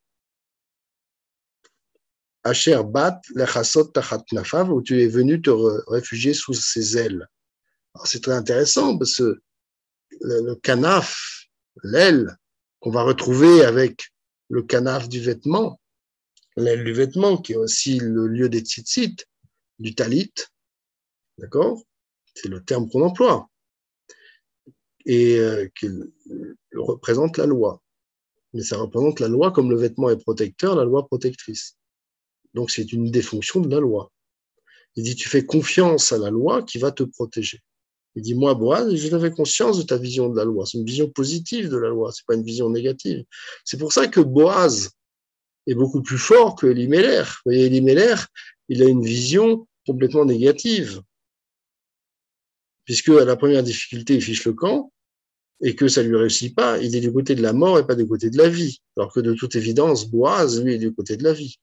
Asher bat lechasot tachat nafav, où tu es venu te réfugier sous ses ailes. Alors c'est très intéressant parce que le canaf, l'aile, qu'on va retrouver avec le canaf du vêtement, l'aile du vêtement, qui est aussi le lieu des tzitzit, du talit, d'accord? C'est le terme qu'on emploie, et qui représente la loi. Mais ça représente la loi comme le vêtement est protecteur, la loi protectrice. Donc c'est une des fonctions de la loi. Il dit, tu fais confiance à la loi qui va te protéger. Il dit, moi, Boaz, je fais conscience de ta vision de la loi. C'est une vision positive de la loi, c'est pas une vision négative. C'est pour ça que Boaz est beaucoup plus fort que Elimelech. Vous voyez, Elimelech, il a une vision complètement négative. puisque à la première difficulté, il fiche le camp, et que ça lui réussit pas, il est du côté de la mort et pas du côté de la vie. Alors que de toute évidence, Boaz, lui, est du côté de la vie.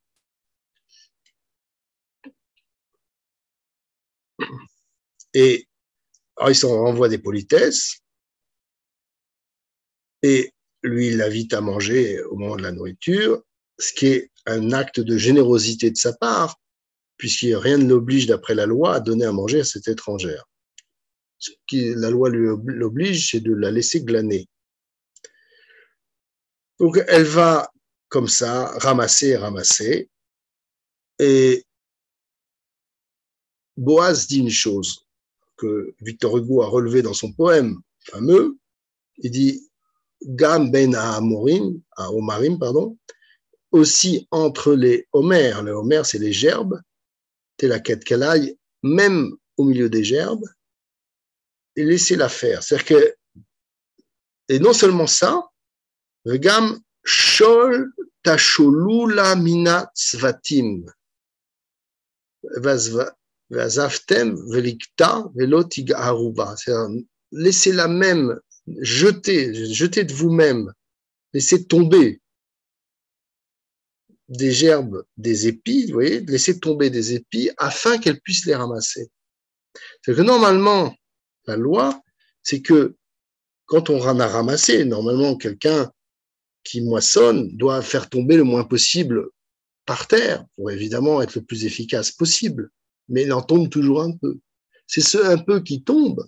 Et alors, il s'en renvoie des politesses, et lui, il l'invite à manger au moment de la nourriture, ce qui est un acte de générosité de sa part, puisque rien ne l'oblige, d'après la loi, à donner à manger à cette étrangère. Ce qui la loi l'oblige, c'est de la laisser glaner. Donc, elle va comme ça ramasser et ramasser, et Boaz dit une chose que Victor Hugo a relevée dans son poème fameux. Il dit Gam ben Amorim, à Omarim, pardon, aussi entre les homères c'est les gerbes, la quête qu'elle aille, même au milieu des gerbes, et laissez-la faire. C'est-à-dire que, et non seulement ça, Gam shol tasholula mina tzvatim, vazavtem velikta velotig aruba. C'est-à-dire, laissez-la même jetez de vous-même, laissez tomber des gerbes, des épis, vous voyez, laisser tomber des épis afin qu'elle puisse les ramasser. C'est que normalement, la loi, c'est que quand on en a ramassé, normalement, quelqu'un qui moissonne doit faire tomber le moins possible par terre pour évidemment être le plus efficace possible, mais il en tombe toujours un peu. C'est ce un peu qui tombe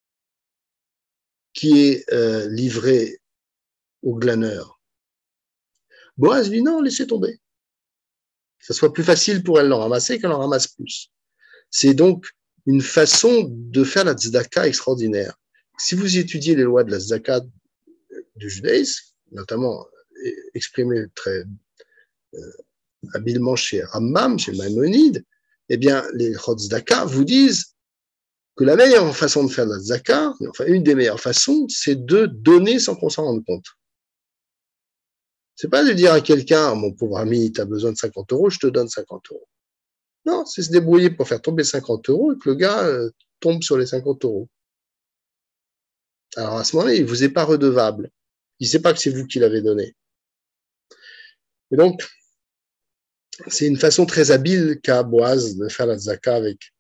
qui est livré au glaneur. Boaz dit non, laissez tomber. Que ce soit plus facile pour elle d'en ramasser qu'elle en ramasse plus. C'est donc une façon de faire la tzedaka extraordinaire. Si vous étudiez les lois de la tzedaka du judaïsme, notamment exprimées très habilement chez Rambam, chez Maïmonide, eh bien, les tzedaka vous disent que la meilleure façon de faire la tzedaka, enfin une des meilleures façons, c'est de donner sans qu'on s'en rende compte. C'est pas de dire à quelqu'un, mon pauvre ami, tu as besoin de 50 euros, je te donne 50 euros. Non, c'est se débrouiller pour faire tomber 50 euros et que le gars tombe sur les 50 euros. Alors à ce moment-là, il ne vous est pas redevable. Il ne sait pas que c'est vous qui l'avez donné. Et donc, c'est une façon très habile qu'a Boaz de faire la tzedaka avec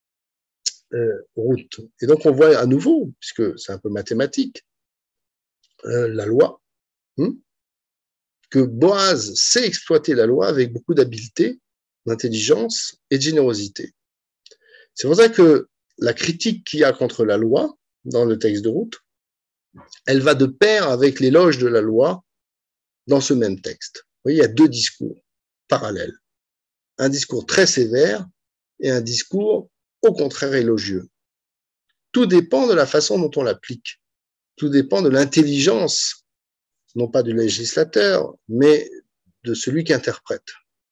Ruth. Et donc, on voit à nouveau, puisque c'est un peu mathématique, la loi, que Boaz sait exploiter la loi avec beaucoup d'habileté, d'intelligence et de générosité. C'est pour ça que la critique qu'il y a contre la loi dans le texte de Ruth, elle va de pair avec l'éloge de la loi dans ce même texte. Vous voyez, il y a deux discours parallèles. Un discours très sévère et un discours au contraire élogieux. Tout dépend de la façon dont on l'applique. Tout dépend de l'intelligence, non pas du législateur, mais de celui qui interprète.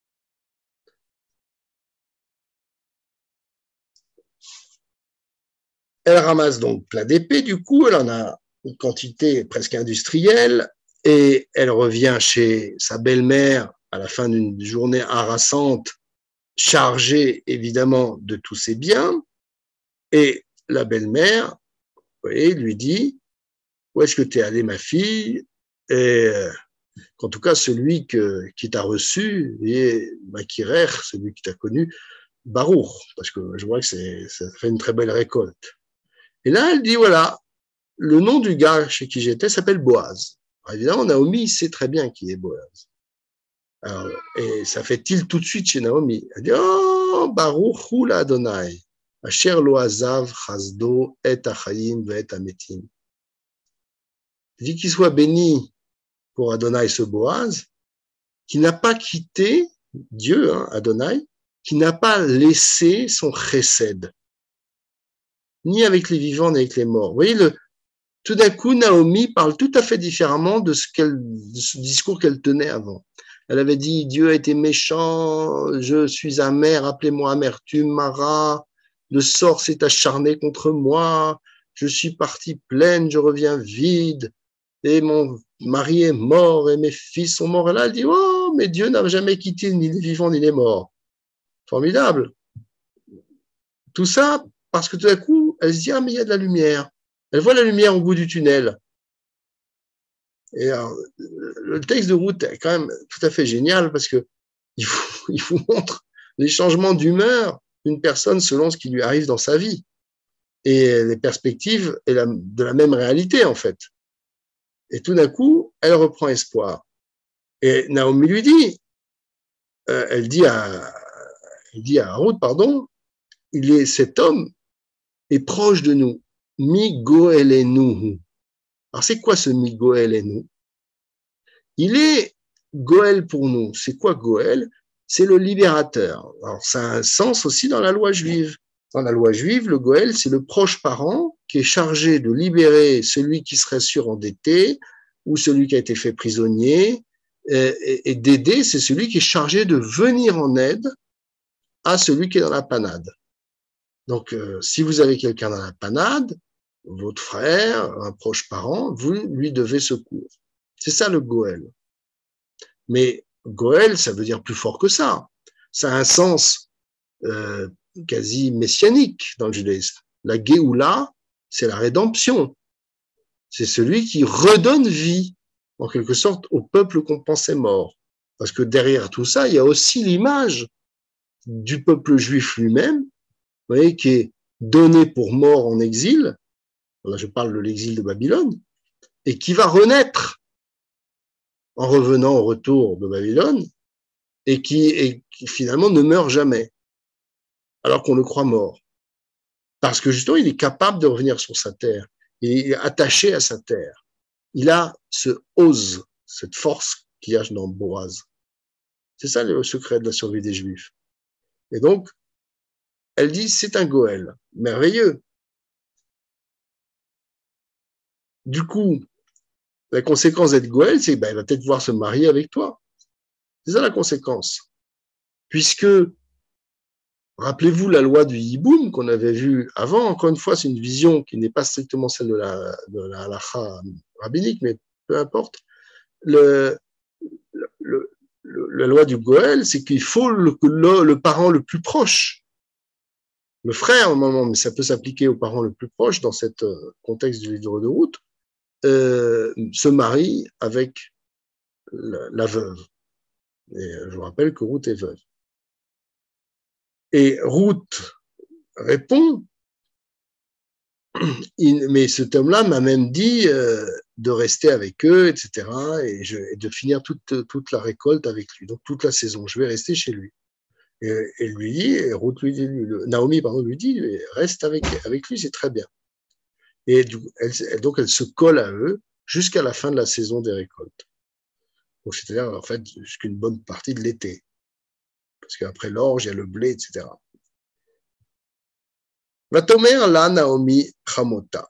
Elle ramasse donc plein d'épées, du coup, elle en a une quantité presque industrielle, et elle revient chez sa belle-mère à la fin d'une journée harassante, chargée évidemment de tous ses biens, et la belle-mère, vous voyez, lui dit « Où est-ce que tu es allée, ma fille ?» Et qu'en tout cas, celui qui t'a reçu est Makirer, celui qui t'a connu, Baruch, parce que je vois que ça fait une très belle récolte. Et là, elle dit, voilà, le nom du gars chez qui j'étais s'appelle Boaz. Alors, évidemment, Naomi sait très bien qui est Boaz. Alors, et ça fait tilt tout de suite chez Naomi. Elle dit, oh, Baruch hu la Adonai, asher lo azav chasdo et achayim ve'et ametim. Elle dit qu'il soit béni pour Adonai ce Boaz, qui n'a pas quitté Dieu, Adonai, qui n'a pas laissé son chesed, ni avec les vivants, ni avec les morts. Vous voyez, tout d'un coup, Naomi parle tout à fait différemment de ce discours qu'elle tenait avant. Elle avait dit, Dieu a été méchant, je suis amère, appelez-moi amertume, Mara, le sort s'est acharné contre moi, je suis partie pleine, je reviens vide, et mon mari est mort, et mes fils sont morts. Et là, elle dit, oh, mais Dieu n'a jamais quitté ni les vivants ni les morts. Formidable. Tout ça parce que tout d'un coup, elle se dit, ah, mais il y a de la lumière. Elle voit la lumière au bout du tunnel. Et alors, le texte de Ruth est quand même tout à fait génial parce que il vous montre les changements d'humeur d'une personne selon ce qui lui arrive dans sa vie et les perspectives de la même réalité, en fait. Et tout d'un coup, elle reprend espoir. Et Naomi lui dit, elle dit à Ruth, pardon, cet homme est proche de nous. Mi goelenu. Alors, c'est quoi ce mi goelenu? Il est Goël pour nous. C'est quoi Goël? C'est le libérateur. Alors, ça a un sens aussi dans la loi juive. Dans la loi juive, le Goël, c'est le proche parent qui est chargé de libérer celui qui serait surendetté ou celui qui a été fait prisonnier. Et d'aider, c'est celui qui est chargé de venir en aide à celui qui est dans la panade. Donc, si vous avez quelqu'un dans la panade, votre frère, un proche parent, vous lui devez secours. C'est ça le Goël. Mais Goël, ça veut dire plus fort que ça. Ça a un sens quasi messianique dans le judaïsme. La Géoula, c'est la rédemption. C'est celui qui redonne vie, en quelque sorte, au peuple qu'on pensait mort. Parce que derrière tout ça, il y a aussi l'image du peuple juif lui-même, vous voyez, qui est donné pour mort en exil. Là, je parle de l'exil de Babylone, et qui va renaître en revenant au retour de Babylone, et qui finalement ne meurt jamais, alors qu'on le croit mort. Parce que justement, il est capable de revenir sur sa terre. Il est attaché à sa terre. Il a ce ose, cette force qu'il y a dans Boaz. C'est ça le secret de la survie des Juifs. Et donc, elle dit, c'est un Goël, merveilleux. Du coup, la conséquence d'être Goël, c'est qu'il va peut-être pouvoir se marier avec toi. C'est ça la conséquence. Puisque, rappelez-vous la loi du Yiboum qu'on avait vue avant, encore une fois, c'est une vision qui n'est pas strictement celle de la halakha rabbinique, mais peu importe. La loi du Goël, c'est qu'il faut le parent le plus proche, le frère au moment, mais ça peut s'appliquer au parent le plus proche dans ce contexte du livre de Ruth, se marie avec la veuve. Et je vous rappelle que Ruth est veuve. Et Ruth répond, mais cet homme-là m'a même dit de rester avec eux, etc., et de finir toute la récolte avec lui, donc toute la saison. Je vais rester chez lui. Et lui dit, et Ruth lui dit, Naomi, pardon, lui dit, reste avec lui, c'est très bien. Et donc elle se colle à eux jusqu'à la fin de la saison des récoltes. Donc c'est-à-dire en fait jusqu'à une bonne partie de l'été, parce qu'après l'orge, il y a le blé, etc. Vatomer la Naomi Chamota.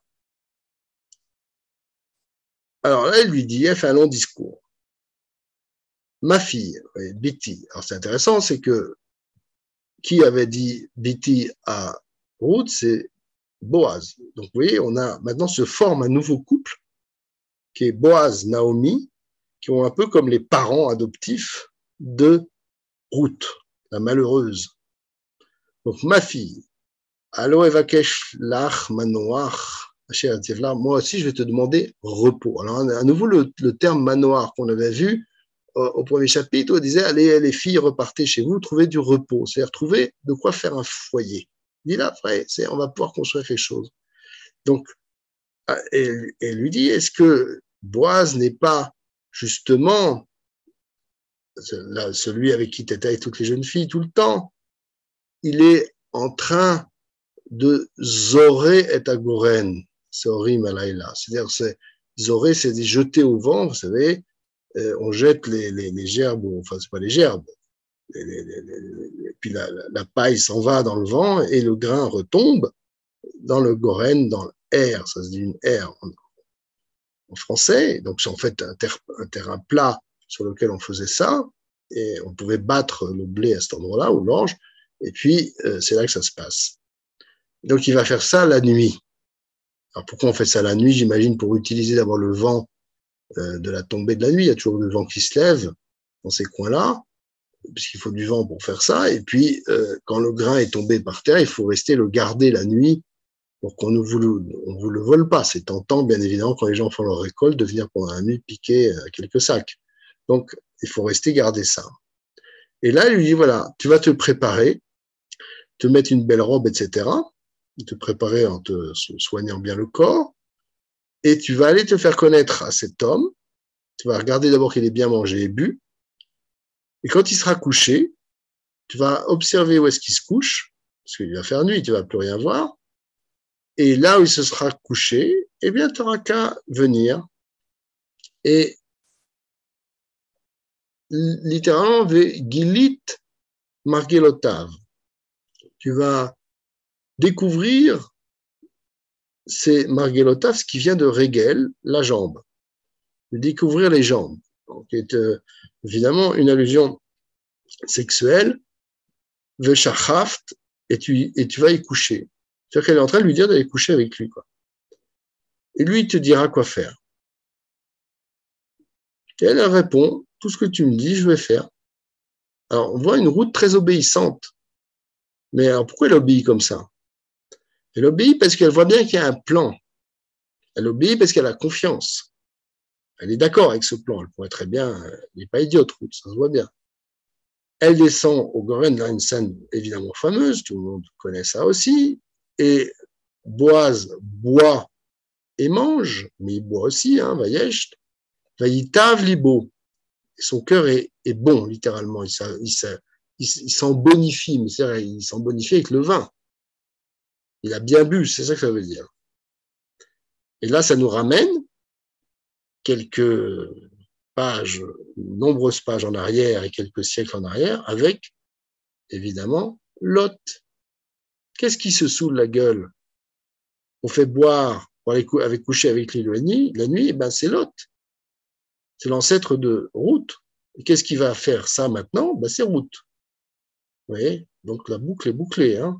Alors là, elle lui dit, elle fait un long discours. Ma fille, Biti. Alors c'est intéressant, c'est que qui avait dit Biti à Ruth, c'est Boaz. Donc vous voyez, maintenant se forme un nouveau couple qui est Boaz-Naomi, qui ont un peu comme les parents adoptifs de Ruth, la malheureuse. Donc ma fille, Alo evakesh lach manoach. Moi aussi, je vais te demander repos. Alors, à nouveau, le terme manoir qu'on avait vu au premier chapitre, on disait, allez, les filles, repartez chez vous, trouvez du repos. C'est-à-dire, trouvez de quoi faire un foyer. Il dit là, frère, on va pouvoir construire quelque chose. Donc, elle lui dit, est-ce que Boaz n'est pas justement celui avec qui tu étais avec toutes les jeunes filles tout le temps? Il est en train de Zoré et Agoren, Sori Malaïla. C'est-à-dire, Zoré, c'est jeter au vent, vous savez, on jette les gerbes, enfin, c'est pas les gerbes, puis la paille s'en va dans le vent et le grain retombe dans le Goren, dans l'air, ça se dit une air en français. Donc, c'est en fait un terrain plat sur lequel on faisait ça et on pouvait battre le blé à cet endroit-là, ou l'orge, et puis c'est là que ça se passe. Donc, il va faire ça la nuit. Alors, pourquoi on fait ça la nuit? J'imagine pour utiliser d'abord le vent de la tombée de la nuit. Il y a toujours le vent qui se lève dans ces coins-là, puisqu'il faut du vent pour faire ça. Et puis, quand le grain est tombé par terre, il faut rester le garder la nuit Donc, on vous le vole pas. C'est tentant, bien évidemment, quand les gens font leur récolte, de venir pendant la nuit piquer quelques sacs. Donc, il faut rester garder ça. Et là, il lui dit, voilà, tu vas te préparer, te mettre une belle robe, etc., te préparer en te soignant bien le corps, et tu vas aller te faire connaître à cet homme. Tu vas regarder d'abord qu'il ait bien mangé et bu, et quand il sera couché, tu vas observer où est-ce qu'il se couche, parce qu'il va faire nuit, tu vas plus rien voir, et là où il se sera couché, eh bien, tu n'auras qu'à venir et littéralement, Gilit Margelotav. Tu vas découvrir ces Margelotav, ce qui vient de Regel, la jambe. Découvrir les jambes. Donc, c'est évidemment une allusion sexuelle, Veshachaft, et tu vas y coucher. C'est-à-dire qu'elle est en train de lui dire d'aller coucher avec lui, quoi. Et lui, il te dira quoi faire. Et elle répond, tout ce que tu me dis, je vais faire. Alors, on voit une route très obéissante. Mais alors, pourquoi elle obéit comme ça? Elle obéit parce qu'elle voit bien qu'il y a un plan. Elle obéit parce qu'elle a confiance. Elle est d'accord avec ce plan. Elle pourrait très bien, elle n'est pas idiote, Ruth, ça se voit bien. Elle descend au Goren, là, une scène évidemment fameuse, tout le monde connaît ça aussi. Et Boaz boit et mange, mais il boit aussi, hein, Vayesh. Vayitav libo. Son cœur est bon, littéralement. Il s'en bonifie, mais c'est vrai, il s'en bonifie avec le vin. Il a bien bu, c'est ça que ça veut dire. Et là, ça nous ramène quelques pages, nombreuses pages en arrière et quelques siècles en arrière, avec, évidemment, Lot. Qu'est-ce qui se saoule la gueule? On fait boire pour aller coucher avec lui la nuit, ben c'est Lot. C'est l'ancêtre de Ruth. Et qu'est-ce qui va faire ça maintenant? Ben c'est Ruth. Vous voyez? Donc la boucle est bouclée, hein.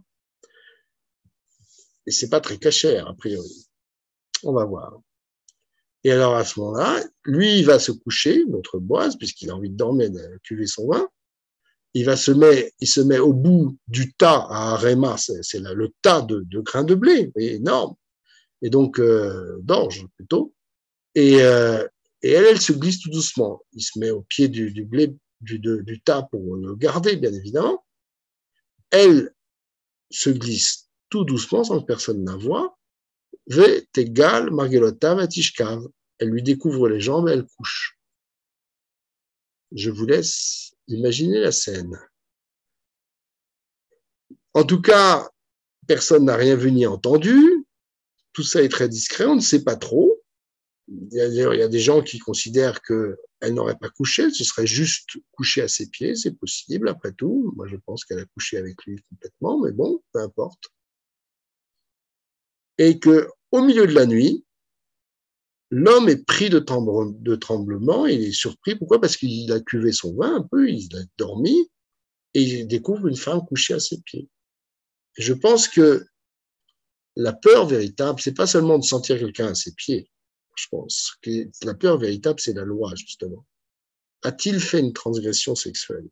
Et c'est pas très cachère, a priori. On va voir. Et alors, à ce moment-là, lui, il va se coucher, notre Boaz, puisqu'il a envie de dormir, de cuver son vin. Il se met au bout du tas à Arema, c'est le tas de grains de blé, énorme. Et donc, d'orge, plutôt. Et elle se glisse tout doucement. Il se met au pied du blé, du tas pour le garder, bien évidemment. Elle se glisse tout doucement, sans que personne la voie. Ve'tegal margelota vatishkav. Elle lui découvre les jambes et elle couche. Je vous laisse imaginer la scène. En tout cas, personne n'a rien vu ni entendu. Tout ça est très discret, on ne sait pas trop. Il y a des gens qui considèrent qu'elle n'aurait pas couché, elle se serait juste couchée à ses pieds, c'est possible, après tout. Moi, je pense qu'elle a couché avec lui complètement, mais bon, peu importe. Et qu'au milieu de la nuit, l'homme est pris de tremblement, il est surpris. Pourquoi? Parce qu'il a cuvé son vin un peu, il a dormi, et il découvre une femme couchée à ses pieds. Et je pense que la peur véritable, c'est pas seulement de sentir quelqu'un à ses pieds. Je pense que la peur véritable, c'est la loi, justement. A-t-il fait une transgression sexuelle?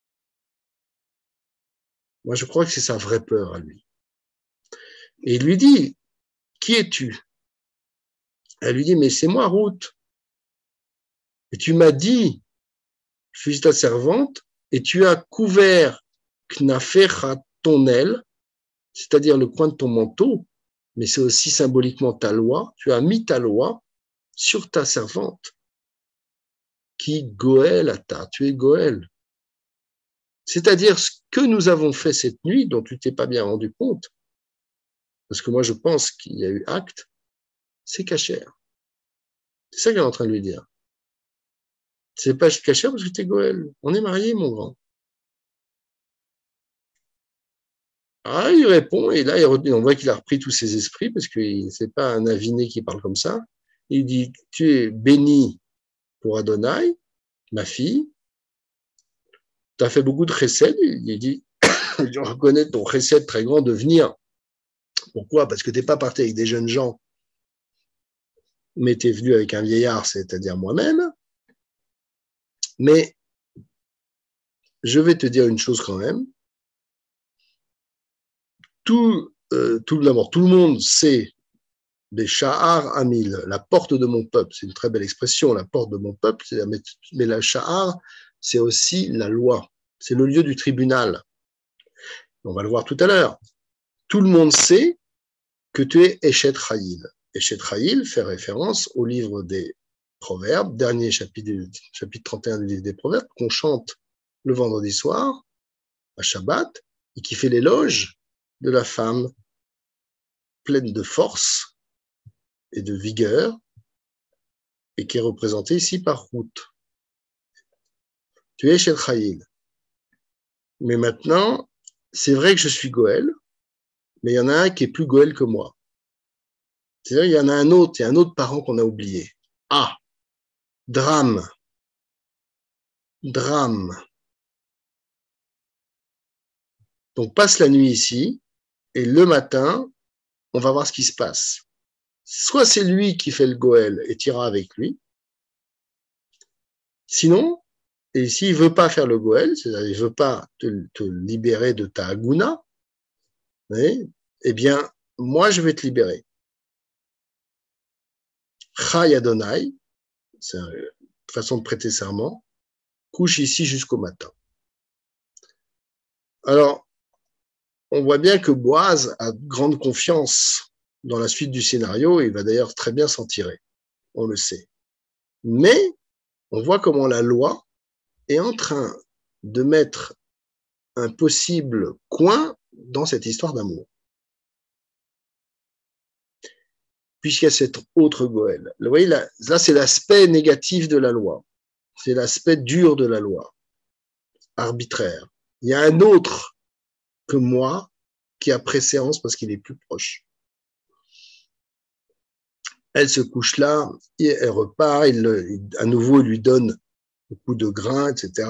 Moi, je crois que c'est sa vraie peur à lui. Et il lui dit, qui es-tu? Elle lui dit, mais c'est moi, Ruth. Et tu m'as dit, je suis ta servante, et tu as couvert knafecha, ton aile, c'est-à-dire le coin de ton manteau, mais c'est aussi symboliquement ta loi. Tu as mis ta loi sur ta servante. Qui Goël à ta, tu es Goël. C'est-à-dire ce que nous avons fait cette nuit, dont tu t'es pas bien rendu compte, parce que moi je pense qu'il y a eu acte, c'est cachère. C'est ça qu'elle est en train de lui dire. C'est pas cachère parce que tu es Goël. On est mariés, mon grand. Ah, il répond, et là, on voit qu'il a repris tous ses esprits, parce que c'est pas un aviné qui parle comme ça. Il dit, tu es béni pour Adonai, ma fille. Tu as fait beaucoup de chesed. Il dit, je reconnais ton chesed très grand de venir. Pourquoi? Parce que tu n'es pas parti avec des jeunes gens, mais tu es venu avec un vieillard, c'est-à-dire moi-même. Mais je vais te dire une chose quand même. Tout tout le monde sait des Sha'ar Amil, la porte de mon peuple. C'est une très belle expression, la porte de mon peuple. Mais la Sha'ar, c'est aussi la loi. C'est le lieu du tribunal. On va le voir tout à l'heure. Tout le monde sait que tu es Eshet Chayil. Eshet Chayil fait référence au livre des Proverbes, dernier chapitre 31 du livre des Proverbes, qu'on chante le vendredi soir, à Shabbat, et qui fait l'éloge de la femme pleine de force et de vigueur, et qui est représentée ici par Ruth. Tu es Eshet Chayil. Mais maintenant, c'est vrai que je suis Goël, mais il y en a un qui est plus Goël que moi. C'est-à-dire, il y en a un autre, il y a un autre parent qu'on a oublié. Ah, drame. Donc, passe la nuit ici, et le matin, on va voir ce qui se passe. Soit c'est lui qui fait le Goël et t'ira avec lui. Sinon, et s'il veut pas faire le Goël, c'est-à-dire il veut pas te libérer de ta Aguna, eh bien, moi, je vais te libérer. Chai Adonai, c'est une façon de prêter serment, couche ici jusqu'au matin. Alors, on voit bien que Boaz a grande confiance dans la suite du scénario, et il va d'ailleurs très bien s'en tirer, on le sait. Mais on voit comment la loi est en train de mettre un possible coin dans cette histoire d'amour. Puisqu'il y a cette autre Goël. Vous voyez, là c'est l'aspect négatif de la loi. C'est l'aspect dur de la loi, arbitraire. Il y a un autre que moi qui a préséance parce qu'il est plus proche. Elle se couche là, et elle repart, à nouveau, il lui donne beaucoup de grains, etc.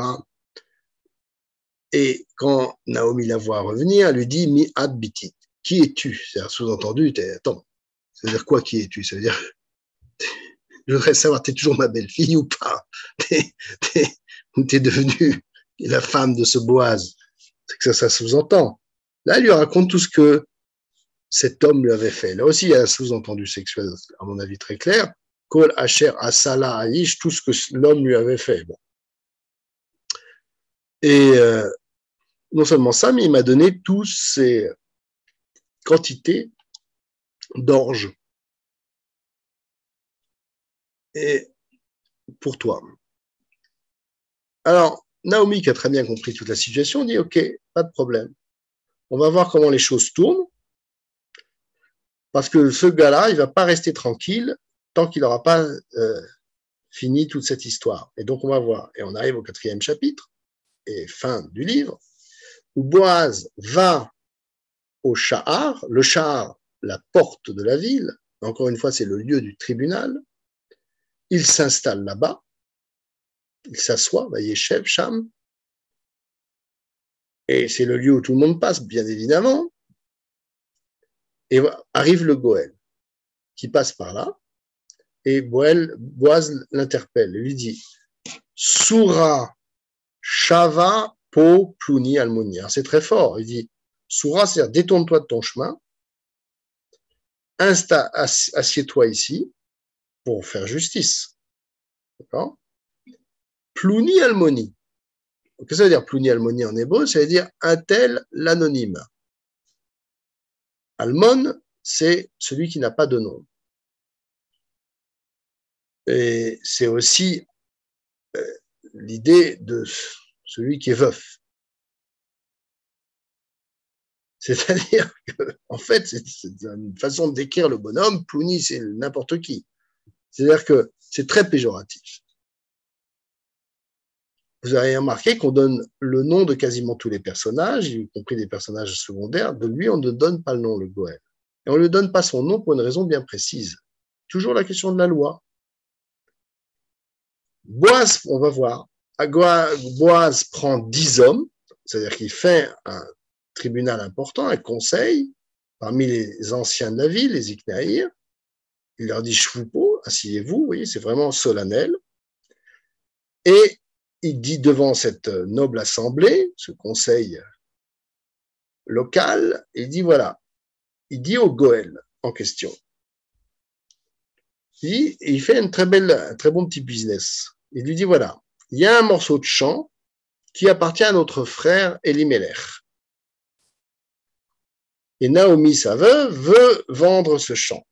Et quand Naomi la voit revenir, elle lui dit « Mi ad bitit ». Qui es-tu? C'est-à-dire, sous-entendu, attends, ça veut dire quoi, qui es-tu? Ça veut dire, je voudrais savoir, t'es toujours ma belle-fille ou pas? Ou t'es devenue la femme de ce Boaz? C'est que ça sous-entend. Là, elle lui raconte tout ce que cet homme lui avait fait. Là aussi, il y a un sous-entendu sexuel, à mon avis, très clair. Kol Asher Asala Aish, tout ce que l'homme lui avait fait. Bon. Et non seulement ça, mais il m'a donné toutes ces quantités d'orge. Et pour toi. Alors, Naomi, qui a très bien compris toute la situation, dit « Ok, pas de problème. On va voir comment les choses tournent. Parce que ce gars-là, il ne va pas rester tranquille tant qu'il n'aura pas fini toute cette histoire. Et donc, on va voir. Et on arrive au 4e chapitre, et fin du livre, où Boaz va au Sha'ar. Le Sha'ar, la porte de la ville. Encore une fois, c'est le lieu du tribunal. Il s'installe là-bas. Il s'assoit, Yeshev, Sham. Et c'est le lieu où tout le monde passe, bien évidemment. Et arrive le Goël, qui passe par là. Et Boaz l'interpelle, lui dit « Soura Shava Po Plouni Almoni ». C'est très fort. Il dit « Soura », c'est-à-dire « Détourne-toi de ton chemin, assieds-toi ici pour faire justice. » D'accord ? Plouni Almoni. Qu'est-ce que ça veut dire Plouni Almoni en hébreu? Ça veut dire un tel l'anonyme. Almon, c'est celui qui n'a pas de nom. Et c'est aussi l'idée de celui qui est veuf. C'est-à-dire que, en fait, c'est une façon de décrire le bonhomme. Plouni, c'est n'importe qui. C'est-à-dire que c'est très péjoratif. Vous avez remarqué qu'on donne le nom de quasiment tous les personnages, y compris des personnages secondaires. De lui, on ne donne pas le nom, le Goël. Et on ne lui donne pas son nom pour une raison bien précise. Toujours la question de la loi. Boaz, on va voir. Boaz prend 10 hommes, c'est-à-dire qu'il fait un tribunal important, un conseil, parmi les anciens de la ville, les Iknaïr. Il leur dit Shvupo, asseyez-vous, vous voyez, c'est vraiment solennel. Et il dit devant cette noble assemblée, ce conseil local, il dit voilà, il dit au Goël en question, il fait un très bon petit business. Il lui dit, voilà, il y a un morceau de champ qui appartient à notre frère Elimelech. Et Naomi, sa veuve, veut vendre ce champ.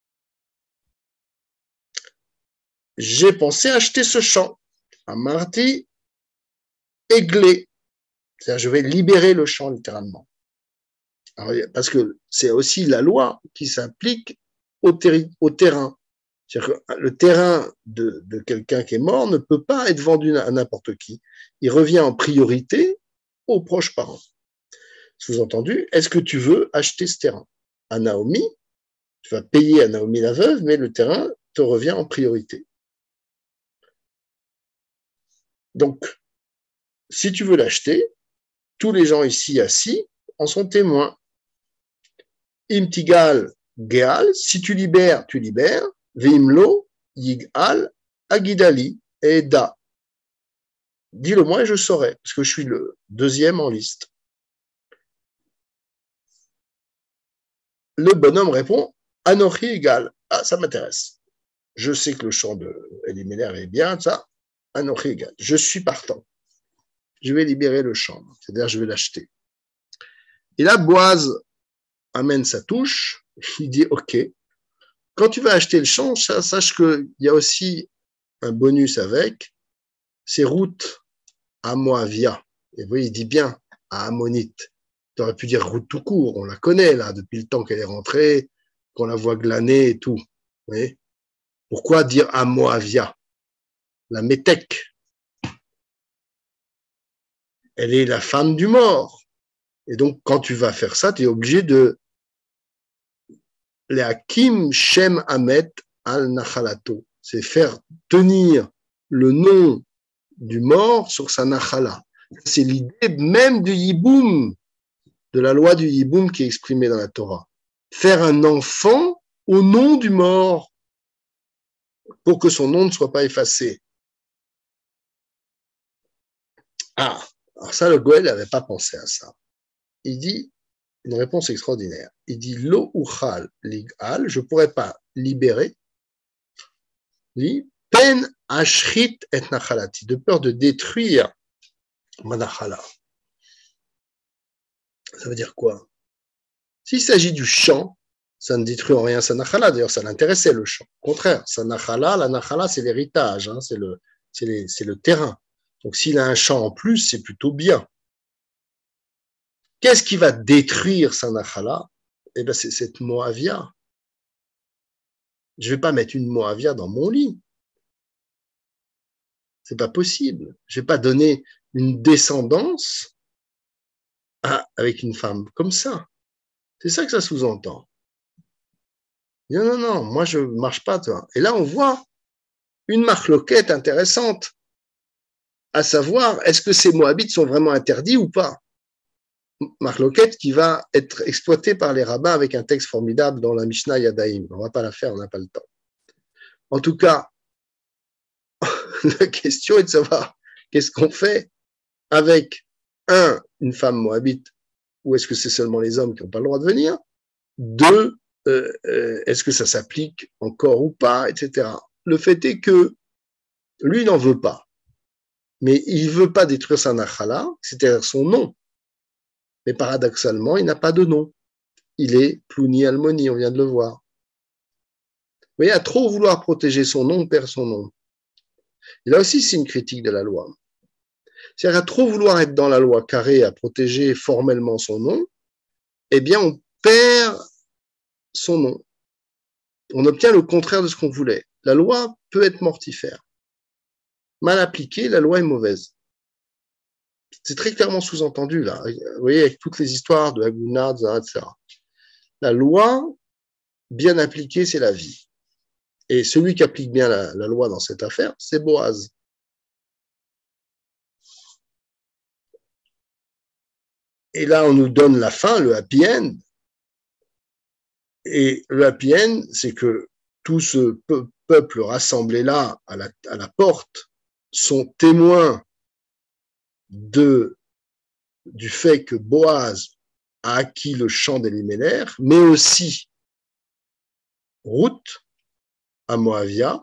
J'ai pensé acheter ce champ. Amarti, églé. C'est-à-dire, je vais libérer le champ littéralement. Alors, parce que c'est aussi la loi qui s'applique au terrain. C'est-à-dire que le terrain de quelqu'un qui est mort ne peut pas être vendu à n'importe qui. Il revient en priorité aux proches parents. Sous-entendu, est-ce que tu veux acheter ce terrain à Naomi? Tu vas payer à Naomi la veuve, mais le terrain te revient en priorité. Donc, si tu veux l'acheter, tous les gens ici assis en sont témoins. Imtigal, Geal, si tu libères, tu libères. Vimlo, Yigal, Agidali, et Da. Dis-le moi et je saurai, parce que je suis le deuxième en liste. Le bonhomme répond, Anochi égal. Ah, ça m'intéresse. Je sais que le chant de Elimelech est bien, ça. Anochi égal. Je suis partant. Je vais libérer le champ, c'est-à-dire je vais l'acheter. Et là, Boaz amène sa touche, il dit, OK, quand tu vas acheter le champ, sache qu'il y a aussi un bonus avec, c'est route à Moavia. Et vous voyez, il dit bien à Ammonite. Tu aurais pu dire route tout court, on la connaît là, depuis le temps qu'elle est rentrée, qu'on la voit glaner et tout. Vous voyez, pourquoi dire à Moavia? La Métèque, elle est la femme du mort. Et donc, quand tu vas faire ça, tu es obligé de Lehakim Shem Hamet al Nachalato. C'est faire tenir le nom du mort sur sa Nachala. C'est l'idée même du Yiboum, de la loi du Yiboum qui est exprimée dans la Torah. Faire un enfant au nom du mort pour que son nom ne soit pas effacé. Ah, alors ça, le Goël n'avait pas pensé à ça. Il dit une réponse extraordinaire. Il dit Lo uchal ligal, je ne pourrais pas libérer, dit pen ashrit et nachalati, de peur de détruire ma nachala. Ça veut dire quoi? S'il s'agit du champ, ça ne détruit en rien sa nachala. D'ailleurs, ça l'intéressait le champ. Au contraire, sa nachala, la nachala, c'est l'héritage, hein, c'est le terrain. Donc, s'il a un champ en plus, c'est plutôt bien. Qu'est-ce qui va détruire sa nachala? Eh bien, c'est cette Moavia. Je ne vais pas mettre une Moavia dans mon lit. C'est pas possible. Je vais pas donner une descendance avec une femme comme ça. C'est ça que ça sous-entend. Non, non, non, moi je marche pas, toi. Et là, on voit une marloquette intéressante, à savoir, est-ce que ces Moabites sont vraiment interdits ou pas? Marloquette qui va être exploitée par les rabbins avec un texte formidable dans la Mishnah Yadaïm. On va pas la faire, on n'a pas le temps. En tout cas, la question est de savoir qu'est-ce qu'on fait avec, une femme moabite, ou est-ce que c'est seulement les hommes qui n'ont pas le droit de venir? Deux, est-ce que ça s'applique encore ou pas, etc. Le fait est que lui n'en veut pas, mais il ne veut pas détruire sa nachala, c'est-à-dire son nom. Mais paradoxalement, il n'a pas de nom. Il est Plouni Almoni, on vient de le voir. Vous voyez, à trop vouloir protéger son nom, on perd son nom. Et là aussi, c'est une critique de la loi. C'est-à-dire, à trop vouloir être dans la loi carrée, à protéger formellement son nom, eh bien, on perd son nom. On obtient le contraire de ce qu'on voulait. La loi peut être mortifère. Mal appliquée, la loi est mauvaise. C'est très clairement sous-entendu, là. Vous voyez, avec toutes les histoires de Haguna, etc. La loi, bien appliquée, c'est la vie. Et celui qui applique bien la loi dans cette affaire, c'est Boaz. Et là, on nous donne la fin, le happy end. Et le happy end, c'est que tout ce peuple rassemblé là, à la porte, sont témoins du fait que Boaz a acquis le champ d'Elimelech, mais aussi Ruth à Moavia.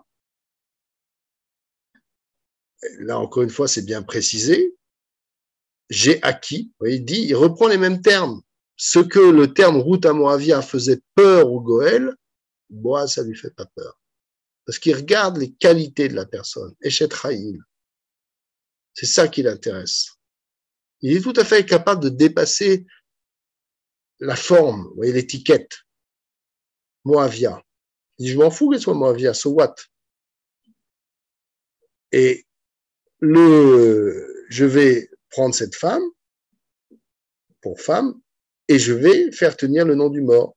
Là, encore une fois, c'est bien précisé. J'ai acquis. Vous voyez, il reprend les mêmes termes. Ce que le terme Ruth à Moavia faisait peur au Goël, Boaz, ça lui fait pas peur. Parce qu'il regarde les qualités de la personne. Eshet Chaim. C'est ça qui l'intéresse. Il est tout à fait capable de dépasser la forme, vous voyez, l'étiquette. Moavia. Il dit, je m'en fous qu'elle soit Moavia, so what? Et je vais prendre cette femme, pour femme, et je vais faire tenir le nom du mort.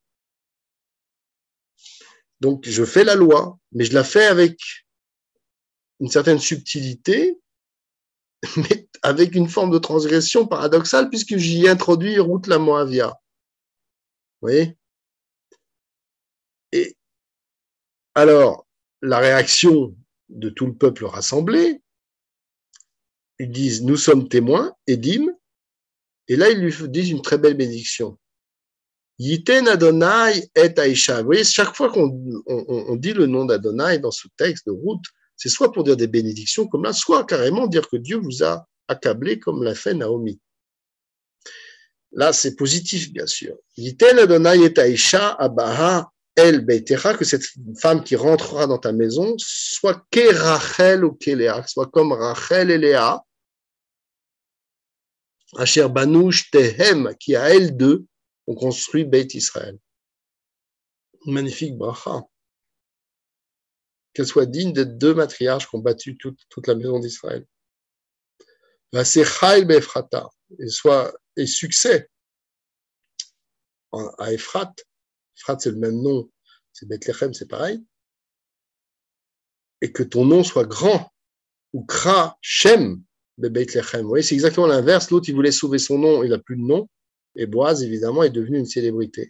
Donc, je fais la loi, mais je la fais avec une certaine subtilité, mais avec une forme de transgression paradoxale, puisque j'y introduis Ruth la Moavia. Vous voyez? Et alors, la réaction de tout le peuple rassemblé, ils disent, nous sommes témoins, Édim, et là, ils lui disent une très belle bénédiction. Yiten Adonai et Aïcha. Vous voyez, chaque fois qu'on dit le nom d'Adonai dans ce texte de Ruth, c'est soit pour dire des bénédictions comme là, soit carrément dire que Dieu vous a accablé comme l'a fait Naomi. Là, c'est positif, bien sûr. Yiten Adonai et Aïcha Abaha El Beitecha, que cette femme qui rentrera dans ta maison soit que Rachel ou que Léa, soit comme Rachel et Léa, Asher Banouch Tehem, qui à elles deux ont construit Beit Israël. Une magnifique bracha. Qu'elle soit digne des deux matriarches qui ont battu toute la maison d'Israël. La Sechaïl Befrata, et succès à Ephrat. Ephrat, c'est le même nom, c'est Bethléem, c'est pareil. Et que ton nom soit grand, ou Kra Shem de Bethléem. Vous voyez, c'est exactement l'inverse. L'autre, il voulait sauver son nom, il n'a plus de nom. Et Boaz, évidemment, est devenu une célébrité.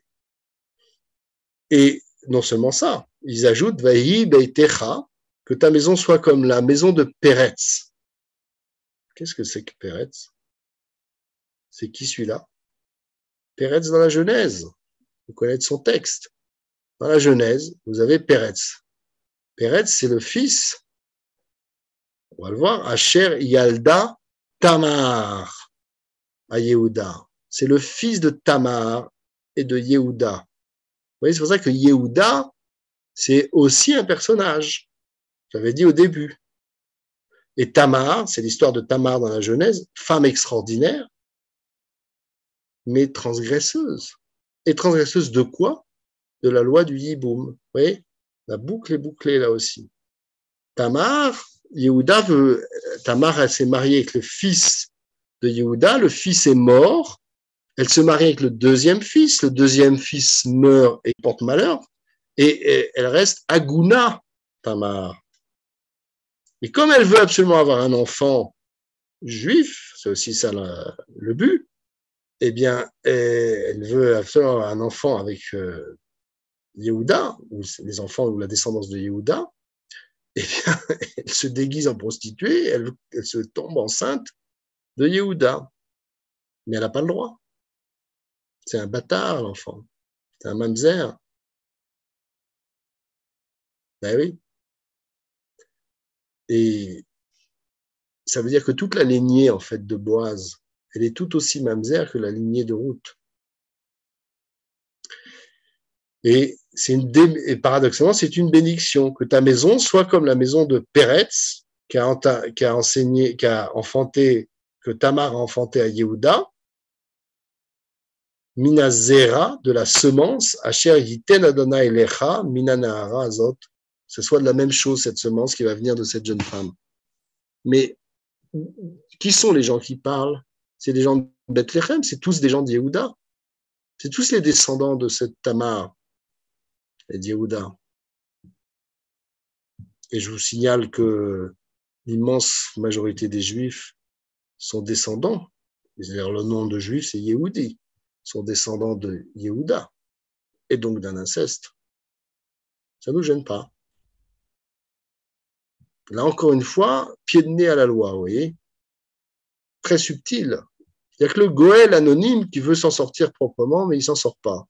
Et non seulement ça, ils ajoutent Vahi Beitecha, que ta maison soit comme la maison de Péretz. Qu'est-ce que c'est que Péretz? C'est qui celui-là? Péretz dans la Genèse. Vous connaissez son texte. Dans la Genèse, vous avez Péretz. Péretz, c'est le fils, on va le voir, Asher Yalda Tamar à Yehuda. C'est le fils de Tamar et de Yehuda. Vous voyez, c'est pour ça que Yehuda, c'est aussi un personnage. J'avais dit au début. Et Tamar, c'est l'histoire de Tamar dans la Genèse, femme extraordinaire, mais transgresseuse. Et transgresseuse de quoi? De la loi du Yiboum. Vous voyez? La boucle est bouclée là aussi. Tamar, Tamar, elle s'est mariée avec le fils de Yehuda, le fils est mort, elle se marie avec le deuxième fils meurt et porte malheur, et elle reste Aguna, Tamar. Et comme elle veut absolument avoir un enfant juif, c'est aussi ça le but, eh bien, elle veut absolument avoir un enfant avec Yehuda, ou les enfants ou la descendance de Yehuda, eh bien, elle se déguise en prostituée, elle se tombe enceinte de Yehuda. Mais elle n'a pas le droit. C'est un bâtard, l'enfant. C'est un mamzer. Ben oui. Et ça veut dire que toute la lignée, en fait, de Boaz, elle est tout aussi mamzer que la lignée de Ruth. Et paradoxalement, c'est une bénédiction que ta maison soit comme la maison de Péretz, qui a enfanté, que Tamar a enfanté à Yehuda, Mina Zera, de la semence, Asher Yiten Adonai Lecha, Mina Nahara Azot. Ce soit de la même chose, cette semence qui va venir de cette jeune femme. Mais qui sont les gens qui parlent? C'est des gens de Bethléem, c'est tous des gens de Yehuda. C'est tous les descendants de cette Tamar et de Yehuda. Et je vous signale que l'immense majorité des Juifs sont descendants. C'est-à-dire le nom de Juif, c'est Yehudi. Sont descendants de Yehuda et donc d'un inceste. Ça ne nous gêne pas. Là, encore une fois, pied de nez à la loi, vous voyez. Très subtil. Il n'y a que le Goël anonyme qui veut s'en sortir proprement, mais il ne s'en sort pas.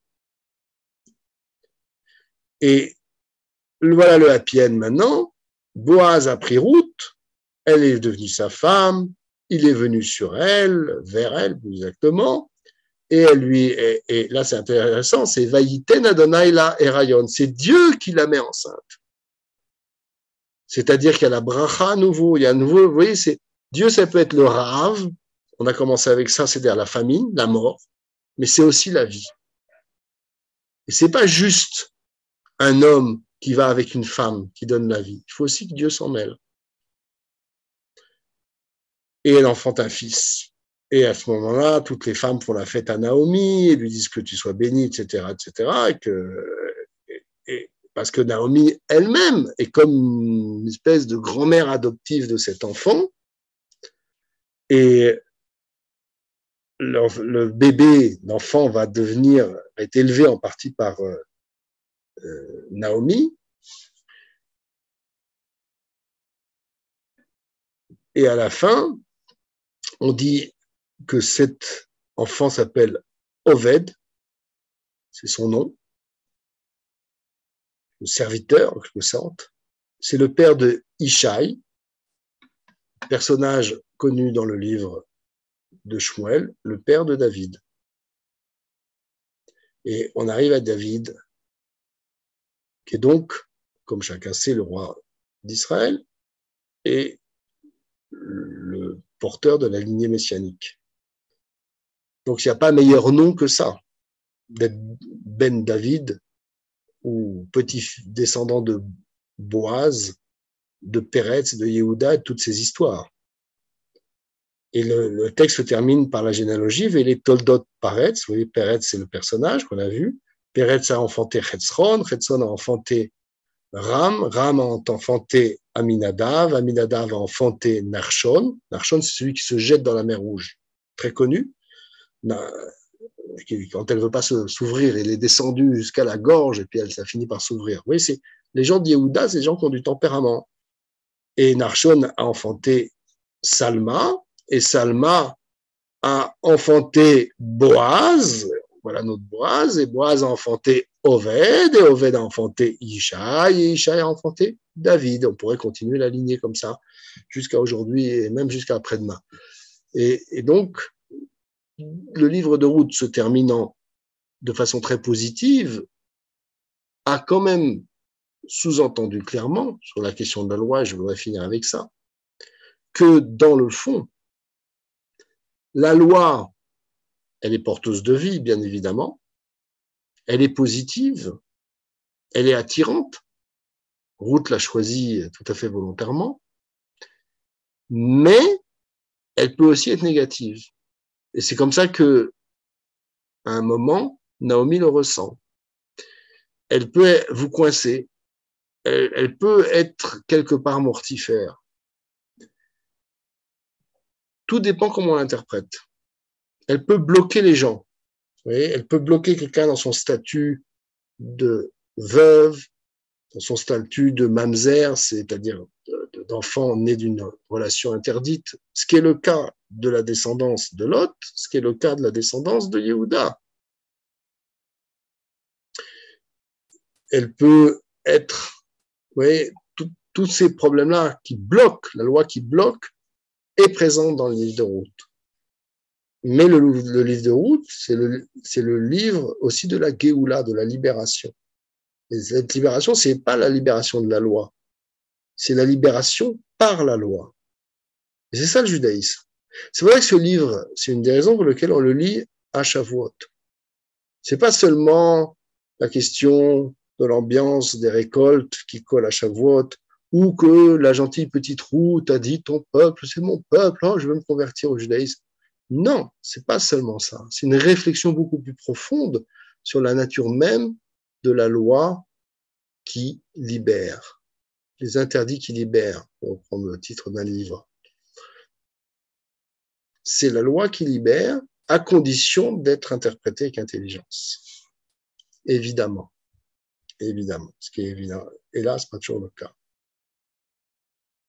Et voilà le happy end maintenant. Boaz a pris route, elle est devenue sa femme, il est venu sur elle, vers elle plus exactement, et elle lui, et là c'est intéressant, c'est Vayiten Adonai la Erayon, c'est Dieu qui la met enceinte. C'est-à-dire qu'il y a la bracha à nouveau, il y a un nouveau, vous voyez, c'est Dieu, ça peut être le rave, on a commencé avec ça, c'est-à-dire la famine, la mort, mais c'est aussi la vie. Et c'est pas juste un homme qui va avec une femme qui donne la vie. Il faut aussi que Dieu s'en mêle. Et elle enfante un fils. Et à ce moment-là, toutes les femmes font la fête à Naomi et lui disent que tu sois bénie, etc., etc. Parce que Naomi elle-même est comme une espèce de grand-mère adoptive de cet enfant. Et le bébé, l'enfant va être élevé en partie par Naomi. Et à la fin, on dit que cet enfant s'appelle Oved, c'est son nom, le serviteur en quelque sorte. C'est le père de Ishaï, personnage connu dans le livre de Shmuel, le père de David. Et on arrive à David, qui est donc, comme chacun sait, le roi d'Israël et le porteur de la lignée messianique. Donc il n'y a pas meilleur nom que ça, d'être Ben David ou petit descendant de Boaz, de Péretz, de Yehuda et toutes ces histoires. Et le texte se termine par la généalogie, les Toldot Paretz. Vous voyez, Péretz, c'est le personnage qu'on a vu. Péretz a enfanté Chetzron, Chetzron a enfanté Ram, Ram a enfanté Aminadav, Aminadav a enfanté Narshon. Narshon, c'est celui qui se jette dans la mer Rouge, très connu. Quand elle ne veut pas s'ouvrir, elle est descendue jusqu'à la gorge et puis ça finit par s'ouvrir. Vous voyez, c'est les gens de Yehuda, c'est les gens qui ont du tempérament. Et Narshon a enfanté Salma, et Salma a enfanté Boaz, voilà notre Boaz, et Boaz a enfanté Oved, et Oved a enfanté Ishaï, et Ishaï a enfanté David. On pourrait continuer la lignée comme ça jusqu'à aujourd'hui et même jusqu'à après-demain. Et donc, le livre de Ruth se terminant de façon très positive a quand même sous-entendu clairement sur la question de la loi, je voudrais finir avec ça, que dans le fond, la loi, elle est porteuse de vie, bien évidemment, elle est positive, elle est attirante, Ruth l'a choisie tout à fait volontairement, mais elle peut aussi être négative. Et c'est comme ça que, à un moment, Naomi le ressent. Elle peut vous coincer, elle peut être quelque part mortifère. Tout dépend comment on l'interprète. Elle peut bloquer les gens. Vous voyez, elle peut bloquer quelqu'un dans son statut de veuve, dans son statut de mamzer, c'est-à-dire d'enfant né d'une relation interdite, ce qui est le cas de la descendance de Lot, ce qui est le cas de la descendance de Yehuda. Elle peut être, vous voyez, tous ces problèmes-là qui bloquent, la loi qui bloque, est présente dans le livre de Ruth. Mais le livre de Ruth, c'est le livre aussi de la Géoula, de la libération. Et cette libération, c'est pas la libération de la loi, c'est la libération par la loi. Et c'est ça le judaïsme. C'est vrai que ce livre, c'est une des raisons pour lesquelles on le lit à Shavuot. C'est pas seulement la question de l'ambiance des récoltes qui colle à Shavuot, ou que la gentille petite Ruth a dit ton peuple, c'est mon peuple, hein, je veux me convertir au judaïsme. Non, c'est pas seulement ça. C'est une réflexion beaucoup plus profonde sur la nature même de la loi qui libère, les interdits qui libèrent, pour prendre le titre d'un livre. C'est la loi qui libère à condition d'être interprétée avec intelligence. Évidemment. Évidemment. Ce qui est évident. Hélas, pas toujours le cas.